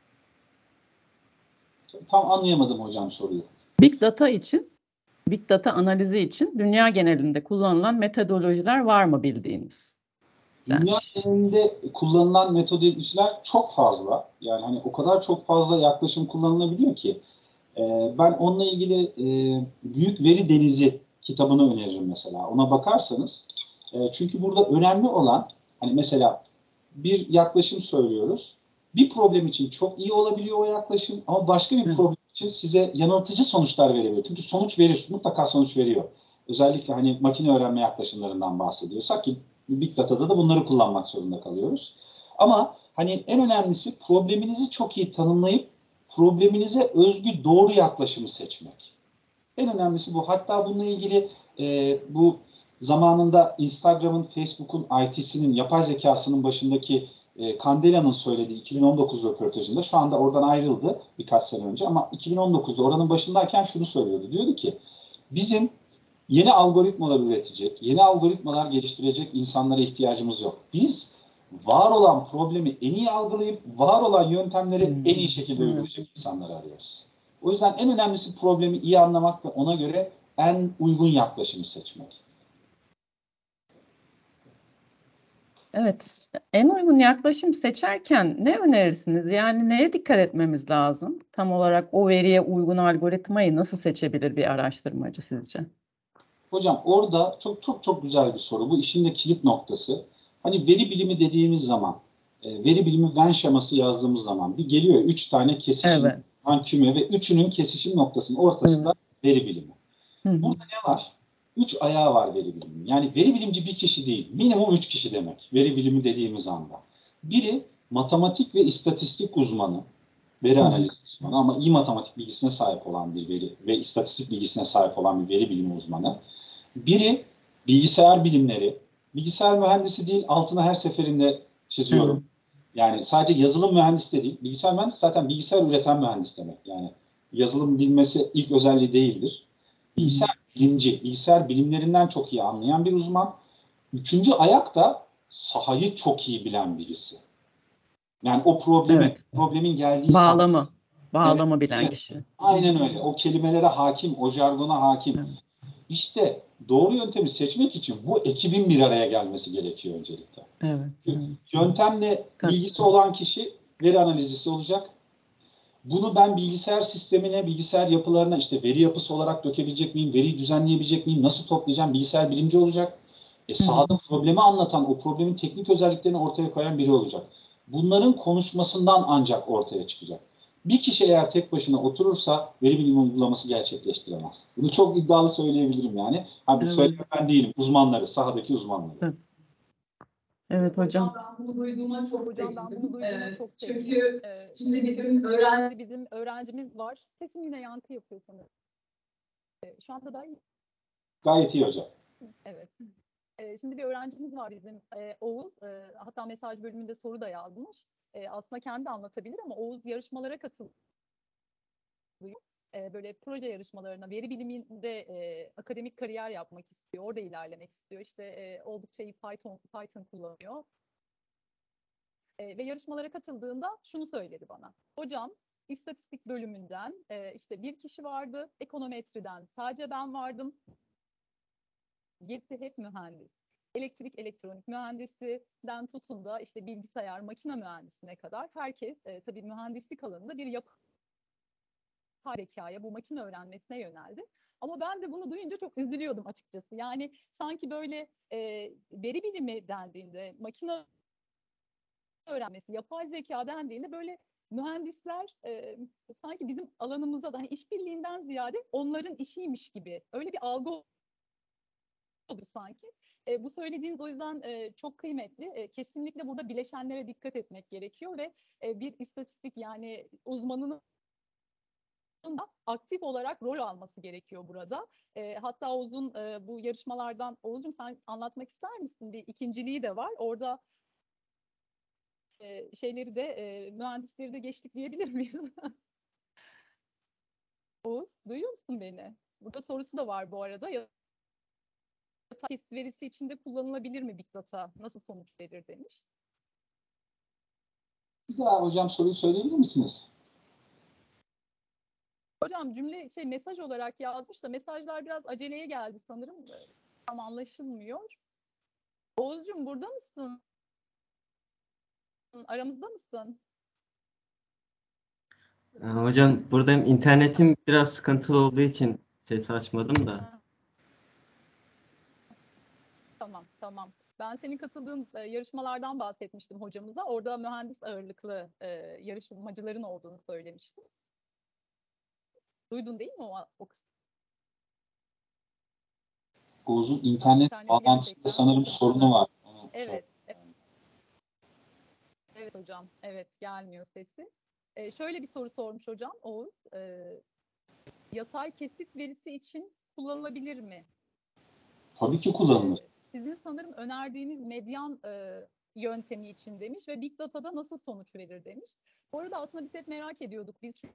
S2: Tam anlayamadım hocam soruyu.
S3: Big Data için, Big Data analizi için dünya genelinde kullanılan metodolojiler var mı bildiğiniz?
S2: Dünya
S3: Denmiş.
S2: genelinde kullanılan metodolojiler çok fazla. Yani hani o kadar çok fazla yaklaşım kullanılabiliyor ki. Ee, ben onunla ilgili e, Büyük Veri Denizi kitabını öneririm mesela. Ona bakarsanız. E, çünkü burada önemli olan hani mesela bir yaklaşım söylüyoruz. Bir problem için çok iyi olabiliyor o yaklaşım ama başka bir
S3: Hı.
S2: problem için size yanıltıcı sonuçlar verebiliyor. Çünkü sonuç verir, mutlaka sonuç veriyor. Özellikle hani makine öğrenme yaklaşımlarından bahsediyorsak ki Big Data'da da bunları kullanmak zorunda kalıyoruz. Ama hani en önemlisi probleminizi çok iyi tanımlayıp probleminize özgü doğru yaklaşımı seçmek. En önemlisi bu. Hatta bununla ilgili e, bu zamanında Instagram'ın, Facebook'un I T'sinin, yapay zekasının başındaki e, Candela'nın söylediği iki bin on dokuz röportajında, şu anda oradan ayrıldı birkaç sene önce ama iki bin on dokuzda oranın başındayken şunu söylüyordu. Diyordu ki bizim yeni algoritmalar üretecek, yeni algoritmalar geliştirecek insanlara ihtiyacımız yok. Biz var olan problemi en iyi algılayıp var olan yöntemleri en iyi şekilde uygulayacak insanları arıyoruz. O yüzden en önemlisi problemi iyi anlamak ve ona göre en uygun yaklaşımı seçmek.
S3: Evet, en uygun yaklaşım seçerken ne önerirsiniz? Yani neye dikkat etmemiz lazım? Tam olarak o veriye uygun algoritmayı nasıl seçebilir bir araştırmacı sizce?
S2: Hocam orada çok çok çok güzel bir soru. Bu işin de kilit noktası. Hani veri bilimi dediğimiz zaman, e, veri bilimi Venn şeması yazdığımız zaman bir geliyor üç tane kesişim
S3: Evet.
S2: küme ve üçünün kesişim noktasının ortasında veri bilimi.
S3: Hı hı.
S2: Burada ne var? Üç ayağı var veri biliminin. Yani veri bilimci bir kişi değil, minimum üç kişi demek veri bilimi dediğimiz anda. Biri matematik ve istatistik uzmanı, veri analizi uzmanı ama iyi matematik bilgisine sahip olan bir veri ve istatistik bilgisine sahip olan bir veri bilimi uzmanı. Biri bilgisayar bilimleri, bilgisayar mühendisi değil, altına her seferinde çiziyorum.
S3: Evet.
S2: Yani sadece yazılım mühendisi de değil, bilgisayar mühendisi zaten bilgisayar üreten mühendis demek. Yani yazılım bilmesi ilk özelliği değildir. Bilgisayar bilimci, bilgisayar bilimlerinden çok iyi anlayan bir uzman. Üçüncü ayak da sahayı çok iyi bilen birisi. Yani o problemi,
S3: Evet.
S2: problemin geldiği saha.
S3: Bağlamı, bağlamı
S2: Evet,
S3: bilen
S2: evet.
S3: kişi.
S2: Aynen öyle. O kelimelere hakim, o jargona hakim.
S3: Evet.
S2: İşte doğru yöntemi seçmek için bu ekibin bir araya gelmesi gerekiyor öncelikle.
S3: Evet. Evet.
S2: Yöntemle bilgisi olan kişi veri analizcisi olacak. Bunu ben bilgisayar sistemine, bilgisayar yapılarına işte veri yapısı olarak dökebilecek miyim, veriyi düzenleyebilecek miyim, nasıl toplayacağım, bilgisayar bilimci olacak. E, sahada problemi anlatan, o problemin teknik özelliklerini ortaya koyan biri olacak. Bunların konuşmasından ancak ortaya çıkacak. Bir kişi eğer tek başına oturursa veri bilimi uygulaması gerçekleştiremez. Bunu çok iddialı söyleyebilirim yani. Ha, bu
S3: Evet.
S2: söyleyen ben değilim, uzmanları, sahadaki uzmanları.
S3: Evet. Evet hocam.
S5: Ben bunu duyduğuma çok
S1: Hocam ben bunu duyduğuma
S5: sevindim.
S1: çok
S5: Ee,
S1: sevindim.
S5: Çünkü
S1: Ee,
S5: şimdi bizim öğren
S1: Şimdi bizim öğrencimiz var. Sesim yine yankı yapıyor sanırım. Ee, Şu anda da iyi.
S2: Gayet iyi hocam.
S1: Evet. Ee, Şimdi bir öğrencimiz var bizim ee, Oğuz. Ee, Hatta mesaj bölümünde soru da yazmış. Ee, Aslında kendi anlatabilir ama Oğuz yarışmalara katılıyor. Ee, Böyle proje yarışmalarına, veri biliminde e, akademik kariyer yapmak istiyor. Orada ilerlemek istiyor. İşte e, oldukça iyi Python, Python kullanıyor. E, ve yarışmalara katıldığında şunu söyledi bana. Hocam istatistik bölümünden e, işte bir kişi vardı, ekonometriden sadece ben vardım. Gerisi hep mühendis. Elektrik, elektronik mühendisinden tutun da işte bilgisayar, makine mühendisine kadar herkes e, tabii mühendislik alanında bir yapay zekaya, bu makine öğrenmesine yöneldi. Ama ben de bunu duyunca çok üzülüyordum açıkçası. Yani sanki böyle e, veri bilimi dendiğinde, makine öğrenmesi, yapay zeka dendiğinde böyle mühendisler e, sanki bizim alanımızda da hani işbirliğinden ziyade onların işiymiş gibi öyle bir algı oldu sanki. E, bu söylediğiniz o yüzden e, çok kıymetli. E, kesinlikle burada bileşenlere dikkat etmek gerekiyor ve e, bir istatistik yani uzmanının aktif olarak rol alması gerekiyor burada. E, hatta Oğuz'un e, bu yarışmalardan, Oğuz'cum sen anlatmak ister misin? Bir ikinciliği de var. Orada e, şeyleri de e, mühendisleri de geçtik diyebilir miyiz? Oğuz, duyuyor musun beni? Burada sorusu da var bu arada. Yatay kesit verisi içinde kullanılabilir mi Big Data? Nasıl sonuç verir demiş.
S2: Bir daha hocam soruyu söyleyebilir misiniz?
S1: Hocam cümle şey mesaj olarak yazmış da mesajlar biraz aceleye geldi sanırım. Tam anlaşılmıyor. Oğuzcum burada mısın? Aramızda mısın?
S6: Hocam buradayım. İnternetim biraz sıkıntılı olduğu için ses açmadım da.
S1: Ha. Tamam, tamam. Ben senin katıldığın e, yarışmalardan bahsetmiştim hocamıza. Orada mühendis ağırlıklı e, yarışmacıların olduğunu söylemiştim. Duydun değil mi o, o kısmı?
S2: Oğuz'un internet
S1: İnterneti
S2: bağlantısında
S1: gerçekten
S2: sanırım sorunu var.
S1: Evet. Evet, evet hocam. Evet, gelmiyor sesi. Ee, şöyle bir soru sormuş hocam Oğuz. Ee, yatay kesit verisi için kullanılabilir mi?
S2: Tabii ki kullanılır.
S1: Ee, sizin sanırım önerdiğiniz medyan e, yöntemi için demiş ve Big Data'da nasıl sonuç verir demiş. Bu arada aslında biz hep merak ediyorduk. Biz çünkü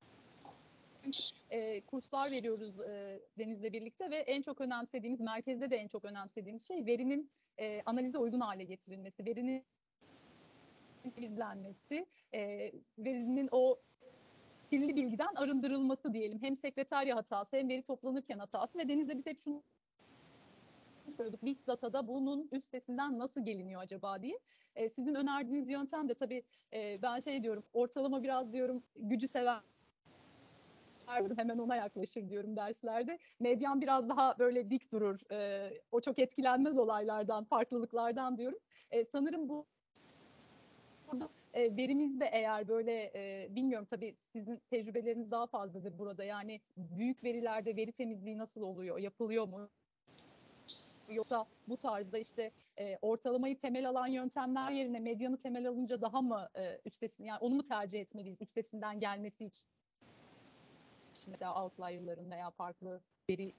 S1: e, kurslar veriyoruz e, Deniz'le birlikte ve en çok önemsediğimiz, merkezde de en çok önemsediğimiz şey verinin e, analize uygun hale getirilmesi, verinin temizlenmesi, e, verinin o kirli bilgiden arındırılması diyelim. Hem sekreterya hatası hem veri toplanırken hatası ve Deniz'le biz hep şunu söylüyorduk. Big Data'da bunun üstesinden nasıl geliniyor acaba diye. E, sizin önerdiğiniz yöntem de tabii e, ben şey diyorum, ortalama biraz diyorum gücü sever hemen ona yaklaşır diyorum derslerde. Medyan biraz daha böyle dik durur. E, o çok etkilenmez olaylardan, farklılıklardan diyorum. E, sanırım bu burada e, verimizde eğer böyle e, bilmiyorum tabii sizin tecrübeleriniz daha fazladır burada. Yani büyük verilerde veri temizliği nasıl oluyor? Yapılıyor mu? Yoksa bu tarzda işte e, ortalamayı temel alan yöntemler yerine medyanı temel alınca daha mı e, üstesinden, yani onu mu tercih etmeliyiz üstesinden gelmesi için? Mesela outlier'ların veya farklı veri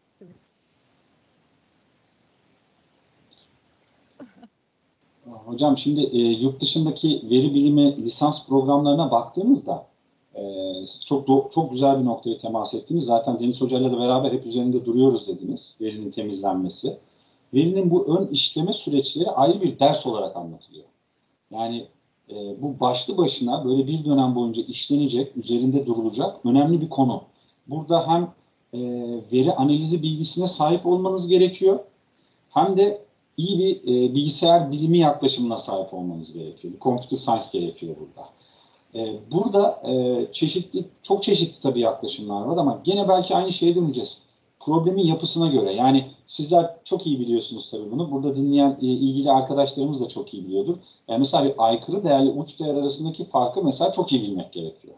S2: Hocam şimdi e, yurt dışındaki veri bilimi lisans programlarına baktığımızda e, çok do- çok güzel bir noktaya temas ettiniz. Zaten Deniz Hoca'yla da beraber hep üzerinde duruyoruz dediniz. Verinin temizlenmesi. Verinin bu ön işleme süreçleri ayrı bir ders olarak anlatılıyor. Yani e, bu başlı başına böyle bir dönem boyunca işlenecek, üzerinde durulacak önemli bir konu. Burada hem e, veri analizi bilgisine sahip olmanız gerekiyor, hem de iyi bir e, bilgisayar bilimi yaklaşımına sahip olmanız gerekiyor. Bir computer science gerekiyor burada. E, burada e, çeşitli, çok çeşitli tabii yaklaşımlar var ama gene belki aynı şeye döneceğiz. Problemin yapısına göre. Yani sizler çok iyi biliyorsunuz tabii bunu. Burada dinleyen e, ilgili arkadaşlarımız da çok iyi biliyordur. Yani mesela bir aykırı değerle uç değer arasındaki farkı mesela çok iyi bilmek gerekiyor.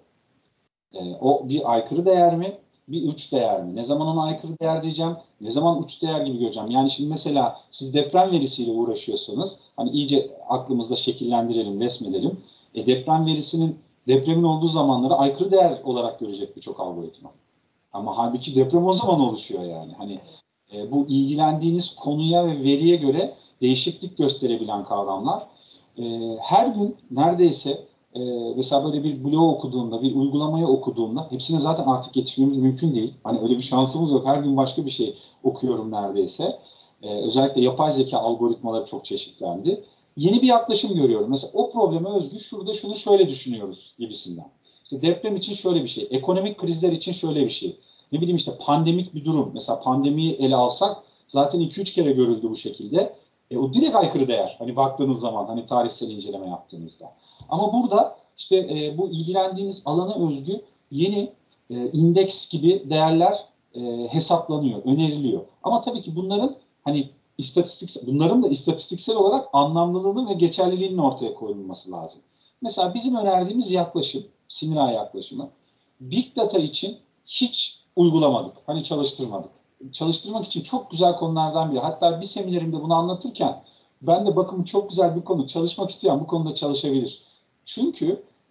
S2: E, o bir aykırı değer mi? Bir uç değer mi? Ne zaman ona aykırı değer diyeceğim? Ne zaman uç değer gibi göreceğim? Yani şimdi mesela siz deprem verisiyle uğraşıyorsanız hani iyice aklımızda şekillendirelim, resmedelim. E, deprem verisinin depremin olduğu zamanları aykırı değer olarak görecek birçok algoritma. Ama halbuki deprem o zaman oluşuyor yani. Hani e, bu ilgilendiğiniz konuya ve veriye göre değişiklik gösterebilen kavramlar. E, her gün neredeyse e, mesela böyle bir blog okuduğumda, bir uygulamayı okuduğumda hepsine zaten artık yetişmemiz mümkün değil. Hani öyle bir şansımız yok. Her gün başka bir şey okuyorum neredeyse. E, özellikle yapay zeka algoritmaları çok çeşitlendi. Yeni bir yaklaşım görüyorum. Mesela o probleme özgü şurada şunu şöyle düşünüyoruz gibisinden. İşte deprem için şöyle bir şey, ekonomik krizler için şöyle bir şey. Ne bileyim işte pandemik bir durum. Mesela pandemiyi ele alsak zaten iki üç kere görüldü bu şekilde. E, o direkt aykırı değer. Hani baktığınız zaman hani tarihsel inceleme yaptığınızda. Ama burada işte e, bu ilgilendiğiniz alana özgü yeni e, indeks gibi değerler e, hesaplanıyor, öneriliyor. Ama tabii ki bunların hani istatistik, bunların da istatistiksel olarak anlamlılığının ve geçerliliğinin ortaya koyulması lazım. Mesela bizim önerdiğimiz yaklaşım, sinir ağı yaklaşımı, Big Data için hiç uygulamadık, hani çalıştırmadık. Çalıştırmak için çok güzel konulardan biri. Hatta bir seminerimde bunu anlatırken ben de bakın çok güzel bir konu, çalışmak isteyen bu konuda çalışabilir. Çünkü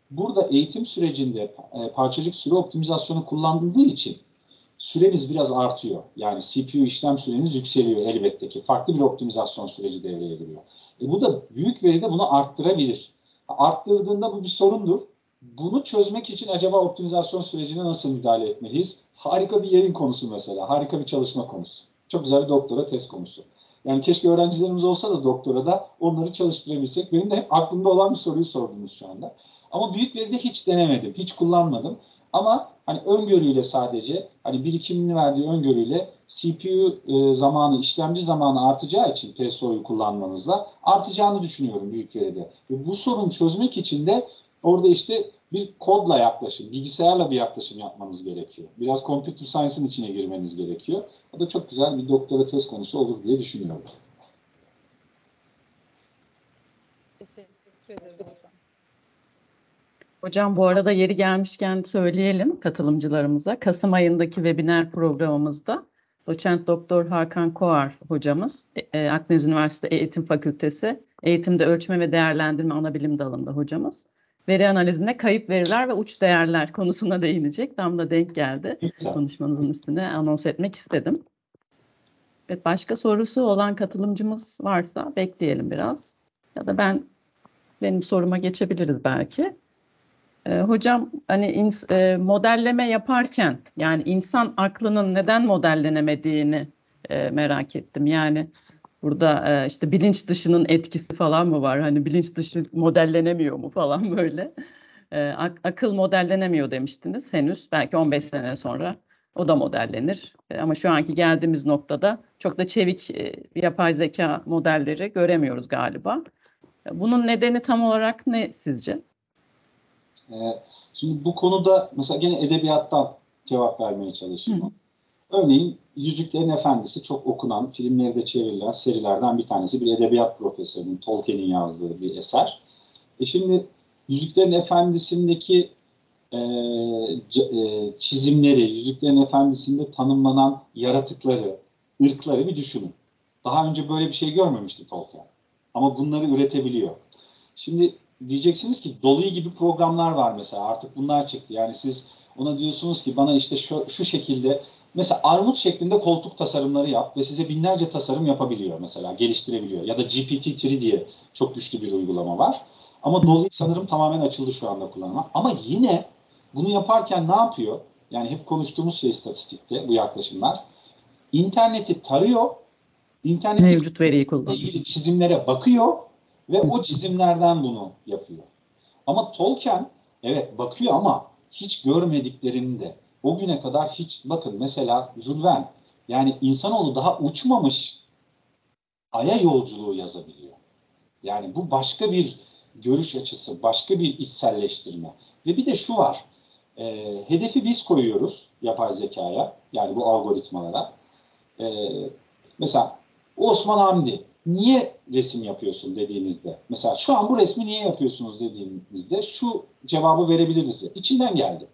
S2: burada eğitim sürecinde e, parçacık süre optimizasyonu kullanıldığı için süreniz biraz artıyor. Yani C P U işlem süreniz yükseliyor elbette ki. Farklı bir optimizasyon süreci devreye giriyor. E bu da büyük veride bunu arttırabilir. Arttırdığında bu bir sorundur. Bunu çözmek için acaba optimizasyon sürecine nasıl müdahale etmeliyiz? Harika bir yayın konusu mesela. Harika bir çalışma konusu. Çok güzel bir doktora tez konusu. Yani keşke öğrencilerimiz olsa da doktora da onları çalıştırabilsek. Benim de hep aklımda olan bir soruyu sordunuz şu anda. Ama büyük veride hiç denemedim, hiç kullanmadım. Ama hani öngörüyle sadece, hani birikimini verdiği öngörüyle C P U e, zamanı, işlemci zamanı artacağı için P S O'yu kullanmanızla artacağını düşünüyorum büyük veride. Ve bu sorunu çözmek için de orada işte bir kodla yaklaşım, bilgisayarla bir yaklaşım yapmanız gerekiyor. Biraz computer science'ın içine girmeniz gerekiyor. O da çok güzel bir doktora tez konusu olur diye düşünüyorum.
S1: Teşekkür ederim hocam.
S3: Hocam bu arada yeri gelmişken söyleyelim katılımcılarımıza. Kasım ayındaki webinar programımızda Doçent Doktor Hakan Koğar hocamız, e, Akdeniz Üniversitesi Eğitim Fakültesi Eğitimde Ölçme ve Değerlendirme Anabilim Dalı'nda hocamız. Veri analizinde kayıp veriler ve uç değerler konusuna değinecek. Tam da denk geldi. Konuşmanızın üstüne anons etmek istedim. Evet, başka sorusu olan katılımcımız varsa bekleyelim biraz. Ya da ben benim soruma geçebiliriz belki. Ee, hocam hani ins, e, modelleme yaparken yani insan aklının neden modellenemediğini e, merak ettim. Yani burada e, işte bilinç dışının etkisi falan mı var? Hani bilinç dışı modellenemiyor mu falan böyle. E, ak- akıl modellenemiyor demiştiniz henüz. Belki on beş sene sonra o da modellenir. E, ama şu anki geldiğimiz noktada çok da çevik e, yapay zeka modelleri göremiyoruz galiba. E, bunun nedeni tam olarak ne sizce?
S2: Ee, Şimdi bu konuda mesela gene edebiyattan cevap vermeye çalışayım. Hı. Örneğin Yüzüklerin Efendisi çok okunan, filmlerde çevrilen serilerden bir tanesi. Bir edebiyat profesörünün, Tolkien'in yazdığı bir eser. E şimdi Yüzüklerin Efendisi'ndeki e, c, e, çizimleri, Yüzüklerin Efendisi'nde tanımlanan yaratıkları, ırkları bir düşünün. Daha önce böyle bir şey görmemişti Tolkien. Ama bunları üretebiliyor. Şimdi diyeceksiniz ki Dolly gibi programlar var mesela, artık bunlar çıktı. Yani siz ona diyorsunuz ki bana işte şu, şu şekilde mesela armut şeklinde koltuk tasarımları yap ve size binlerce tasarım yapabiliyor mesela, geliştirebiliyor. Ya da G P T üç diye çok güçlü bir uygulama var. Ama Dolly sanırım tamamen açıldı şu anda kullanıma. Ama yine bunu yaparken ne yapıyor? Yani hep konuştuğumuz şey istatistikte bu yaklaşımlar. İnterneti tarıyor, internette
S3: mevcut veriyi kullanıyor.
S2: ilgili çizimlere bakıyor ve o çizimlerden bunu yapıyor. Ama Tolkien evet bakıyor ama hiç görmediklerini de o güne kadar hiç, bakın mesela Jules Verne, yani insanoğlu daha uçmamış Ay'a yolculuğu yazabiliyor. Yani bu başka bir görüş açısı, başka bir içselleştirme. Ve bir de şu var, e, hedefi biz koyuyoruz yapay zekaya, yani bu algoritmalara. E, mesela Osman Hamdi niye resim yapıyorsun dediğinizde, mesela şu an bu resmi niye yapıyorsunuz dediğinizde şu cevabı verebiliriz size. İçinden geldi.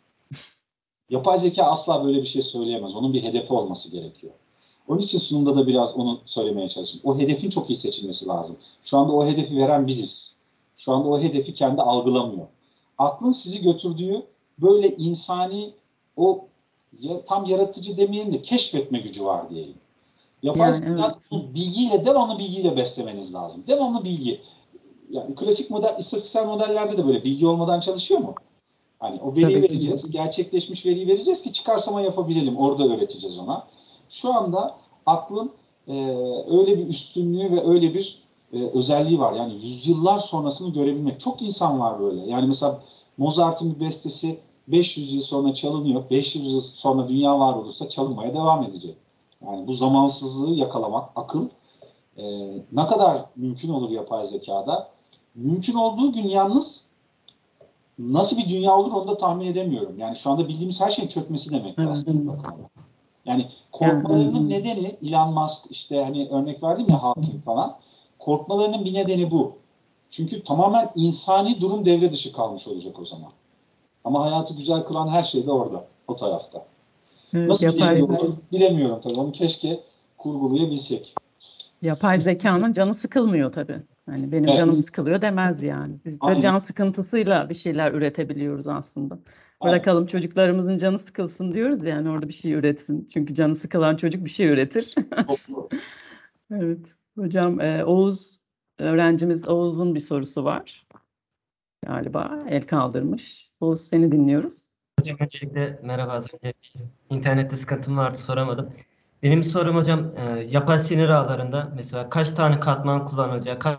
S2: Yapay zeka asla böyle bir şey söyleyemez. Onun bir hedefi olması gerekiyor. Onun için sunumda da biraz onu söylemeye çalıştım. O hedefin çok iyi seçilmesi lazım. Şu anda o hedefi veren biziz. Şu anda o hedefi kendi algılamıyor. Aklın sizi götürdüğü böyle insani, o ya, tam yaratıcı demeyelim de keşfetme gücü var diyelim. Yapay
S3: Yani,
S2: zeka
S3: evet.
S2: bilgiyle, devamlı bilgiyle beslemeniz lazım. Devamlı bilgi. Yani klasik model, istatistiksel modellerde de böyle bilgi olmadan çalışıyor mu? Hani o veriyi
S3: Tabii ki.
S2: vereceğiz, gerçekleşmiş veriyi vereceğiz ki çıkarsama yapabilelim. Orada öğreteceğiz ona. Şu anda aklın e, öyle bir üstünlüğü ve öyle bir e, özelliği var. Yani yüzyıllar sonrasını görebilmek. Çok insan var böyle. Yani mesela Mozart'ın bir bestesi beş yüz yıl sonra çalınıyor. beş yüz yıl sonra dünya var olursa çalınmaya devam edecek. Yani bu zamansızlığı yakalamak, akıl e, ne kadar mümkün olur yapay zekada? Mümkün olduğu gün yalnız nasıl bir dünya olur onu da tahmin edemiyorum. Yani şu anda bildiğimiz her şeyin çökmesi demek
S3: Evet.
S2: aslında. Yani korkmalarının
S3: Yani,
S2: nedeni, Elon Musk işte hani örnek verdim ya, Hawking falan, korkmalarının bir nedeni bu. Çünkü tamamen insani durum devre dışı kalmış olacak o zaman. Ama hayatı güzel kılan her şey de orada, o tarafta.
S3: evet,
S2: Nasıl bir
S3: yapay,
S2: denge olur bilemiyorum tabii. Onu keşke kurgulayabilsek.
S3: yapay zekanın canı sıkılmıyor tabii. Hani benim
S2: Evet,
S3: canım
S2: biz-
S3: sıkılıyor demez yani. Biz de
S2: Aynen.
S3: can sıkıntısıyla bir şeyler üretebiliyoruz aslında.
S2: Evet.
S3: Bırakalım çocuklarımızın canı sıkılsın diyoruz ya, yani orada bir şey üretsin. Çünkü canı sıkılan çocuk bir şey üretir.
S2: Çok doğru.
S3: Evet. Hocam e, Oğuz öğrencimiz Oğuz'un bir sorusu var. Galiba el kaldırmış. Oğuz, seni dinliyoruz.
S6: Hocam öncelikle merhaba, az önce internette sıkıntım vardı, soramadım. Benim bir sorum hocam, e, yapay sinir ağlarında mesela kaç tane katman kullanılacağı, kaç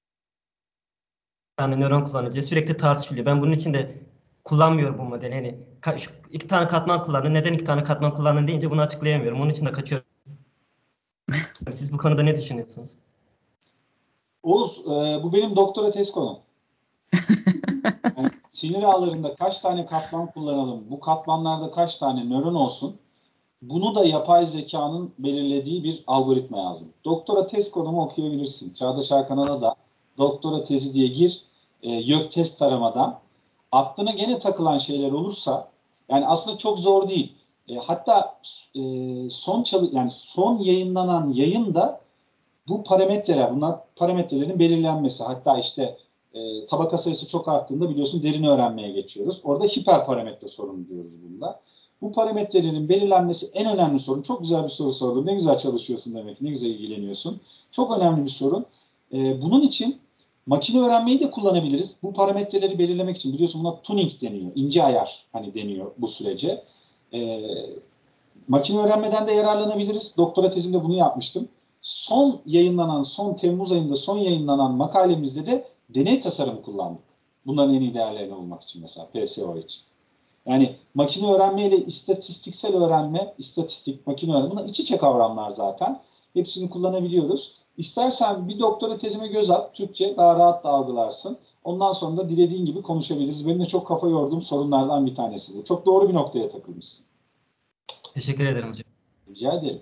S6: tane nöron kullanılacağı sürekli tartışılıyor. Ben bunun için de kullanmıyorum bu modeli. Hani ka- şu iki tane katman kullanın, neden iki tane katman kullanın deyince bunu açıklayamıyorum. Onun için de kaçıyorum. Siz bu konuda ne düşünüyorsunuz?
S2: Oğuz, e, bu benim doktora tez konum. Yani sinir ağlarında kaç tane katman kullanalım, bu katmanlarda kaç tane nöron olsun, bunu da yapay zekanın belirlediği bir algoritma yazdım. Doktora tez konumu okuyabilirsin. Çağdaş Erkan'a da doktora tezi diye gir, e, YÖK test taramadan. Aklına gene takılan şeyler olursa, yani aslında çok zor değil. E, hatta e, son çalı yani son yayınlanan yayında bu parametreler, bunlar parametrelerin belirlenmesi. Hatta işte e, tabaka sayısı çok arttığında biliyorsun derin öğrenmeye geçiyoruz. Orada hiper parametre sorunu diyoruz bunda. Bu parametrelerin belirlenmesi en önemli sorun. Çok güzel bir soru sordun. Ne güzel çalışıyorsun demek ki. Ne güzel ilgileniyorsun. Çok önemli bir sorun. E, bunun için makine öğrenmeyi de kullanabiliriz. Bu parametreleri belirlemek için biliyorsun buna tuning deniyor. İnce ayar hani deniyor bu sürece. E, makine öğrenmeden de yararlanabiliriz. Doktora tezimde bunu yapmıştım. Son yayınlanan, son Temmuz ayında son yayınlanan makalemizde de deney tasarımı kullandık. Bunların en iyi değerlerini bulmak için mesela P S O için. Yani makine öğrenme ile istatistiksel öğrenme, istatistik, makine öğrenme bunlar iç içe kavramlar zaten. Hepsini kullanabiliyoruz. İstersen bir doktora tezime göz at, Türkçe daha rahat da algılarsın. Ondan sonra da dilediğin gibi konuşabiliriz. Benim de çok kafa yorduğum sorunlardan bir tanesi bu. Çok doğru bir noktaya takılmışsın.
S6: Teşekkür ederim hocam.
S2: Rica ederim.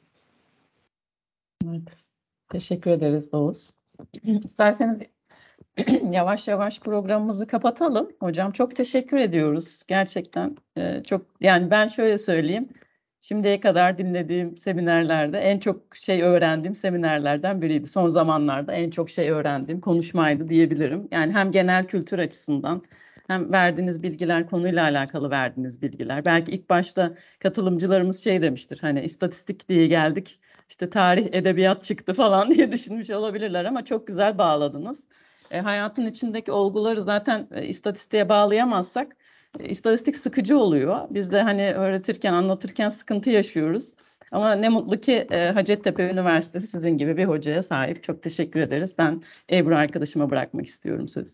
S3: Evet. Teşekkür ederiz Oğuz. İsterseniz yavaş yavaş programımızı kapatalım. Hocam çok teşekkür ediyoruz. Gerçekten e, çok, yani ben şöyle söyleyeyim. Şimdiye kadar dinlediğim seminerlerde en çok şey öğrendiğim seminerlerden biriydi. Son zamanlarda en çok şey öğrendiğim konuşmaydı diyebilirim. Yani hem genel kültür açısından hem verdiğiniz bilgiler, konuyla alakalı verdiğiniz bilgiler. Belki ilk başta katılımcılarımız şey demiştir. Hani istatistik diye geldik, işte tarih, edebiyat çıktı falan diye düşünmüş olabilirler ama çok güzel bağladınız. E, hayatın içindeki olguları zaten e, istatistiğe bağlayamazsak e, istatistik sıkıcı oluyor. Biz de hani öğretirken, anlatırken sıkıntı yaşıyoruz. Ama ne mutlu ki e, Hacettepe Üniversitesi sizin gibi bir hocaya sahip. Çok teşekkür ederiz. Ben Ebru arkadaşıma bırakmak istiyorum sözü.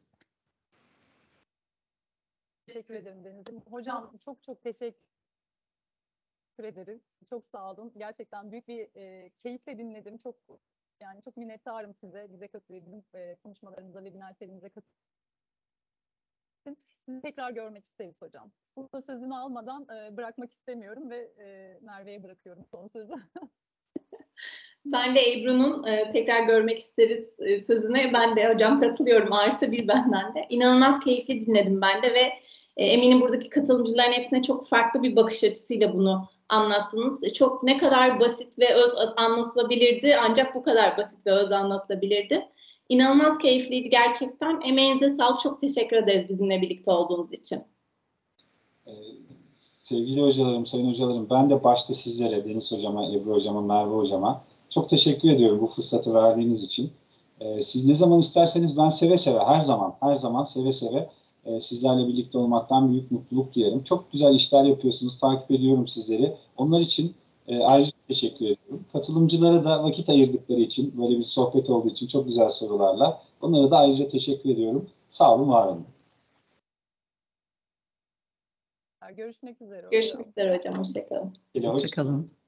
S1: Teşekkür ederim Deniz'im. Hocam çok çok teşekkür ederim. Çok sağ olun. Gerçekten büyük bir e, keyifle dinledim. Çok yani çok minnettarım size. Bize katıldığınız e, konuşmalarınıza, webinar serimize katıldığınız. Sizi tekrar görmek isteriz hocam. Burada sözünü almadan e, bırakmak istemiyorum ve e, Merve'ye bırakıyorum son sözü.
S5: Ben de Ebru'nun e, tekrar görmek isteriz e, sözüne ben de hocam katılıyorum. Artı bir benden de. İnanılmaz keyifli dinledim ben de ve e, eminim buradaki katılımcıların hepsine çok farklı bir bakış açısıyla bunu anlattınız. E, çok ne kadar basit ve öz anlatılabilirdi, ancak bu kadar basit ve öz anlatılabilirdi. İnanılmaz keyifliydi gerçekten. Emeğinize sağlık. Çok teşekkür ederiz bizimle birlikte olduğunuz için.
S2: Ee, sevgili hocalarım, sayın hocalarım, ben de başta sizlere, Deniz hocama, Ebru hocama, Merve hocama çok teşekkür ediyorum bu fırsatı verdiğiniz için. Ee, siz ne zaman isterseniz ben seve seve, her zaman, her zaman seve seve e, sizlerle birlikte olmaktan büyük mutluluk duyarım. Çok güzel işler yapıyorsunuz, takip ediyorum sizleri. Onlar için e, ayrıca teşekkür ediyorum. Katılımcılara da vakit ayırdıkları için, böyle bir sohbet olduğu için çok güzel sorularla, onlara da ayrıca teşekkür ediyorum. Sağ olun, var olun.
S1: Görüşmek üzere hocam.
S5: Görüşmek üzere hocam. Hoşçakalın.
S2: Hoşça
S3: Hoşçakalın.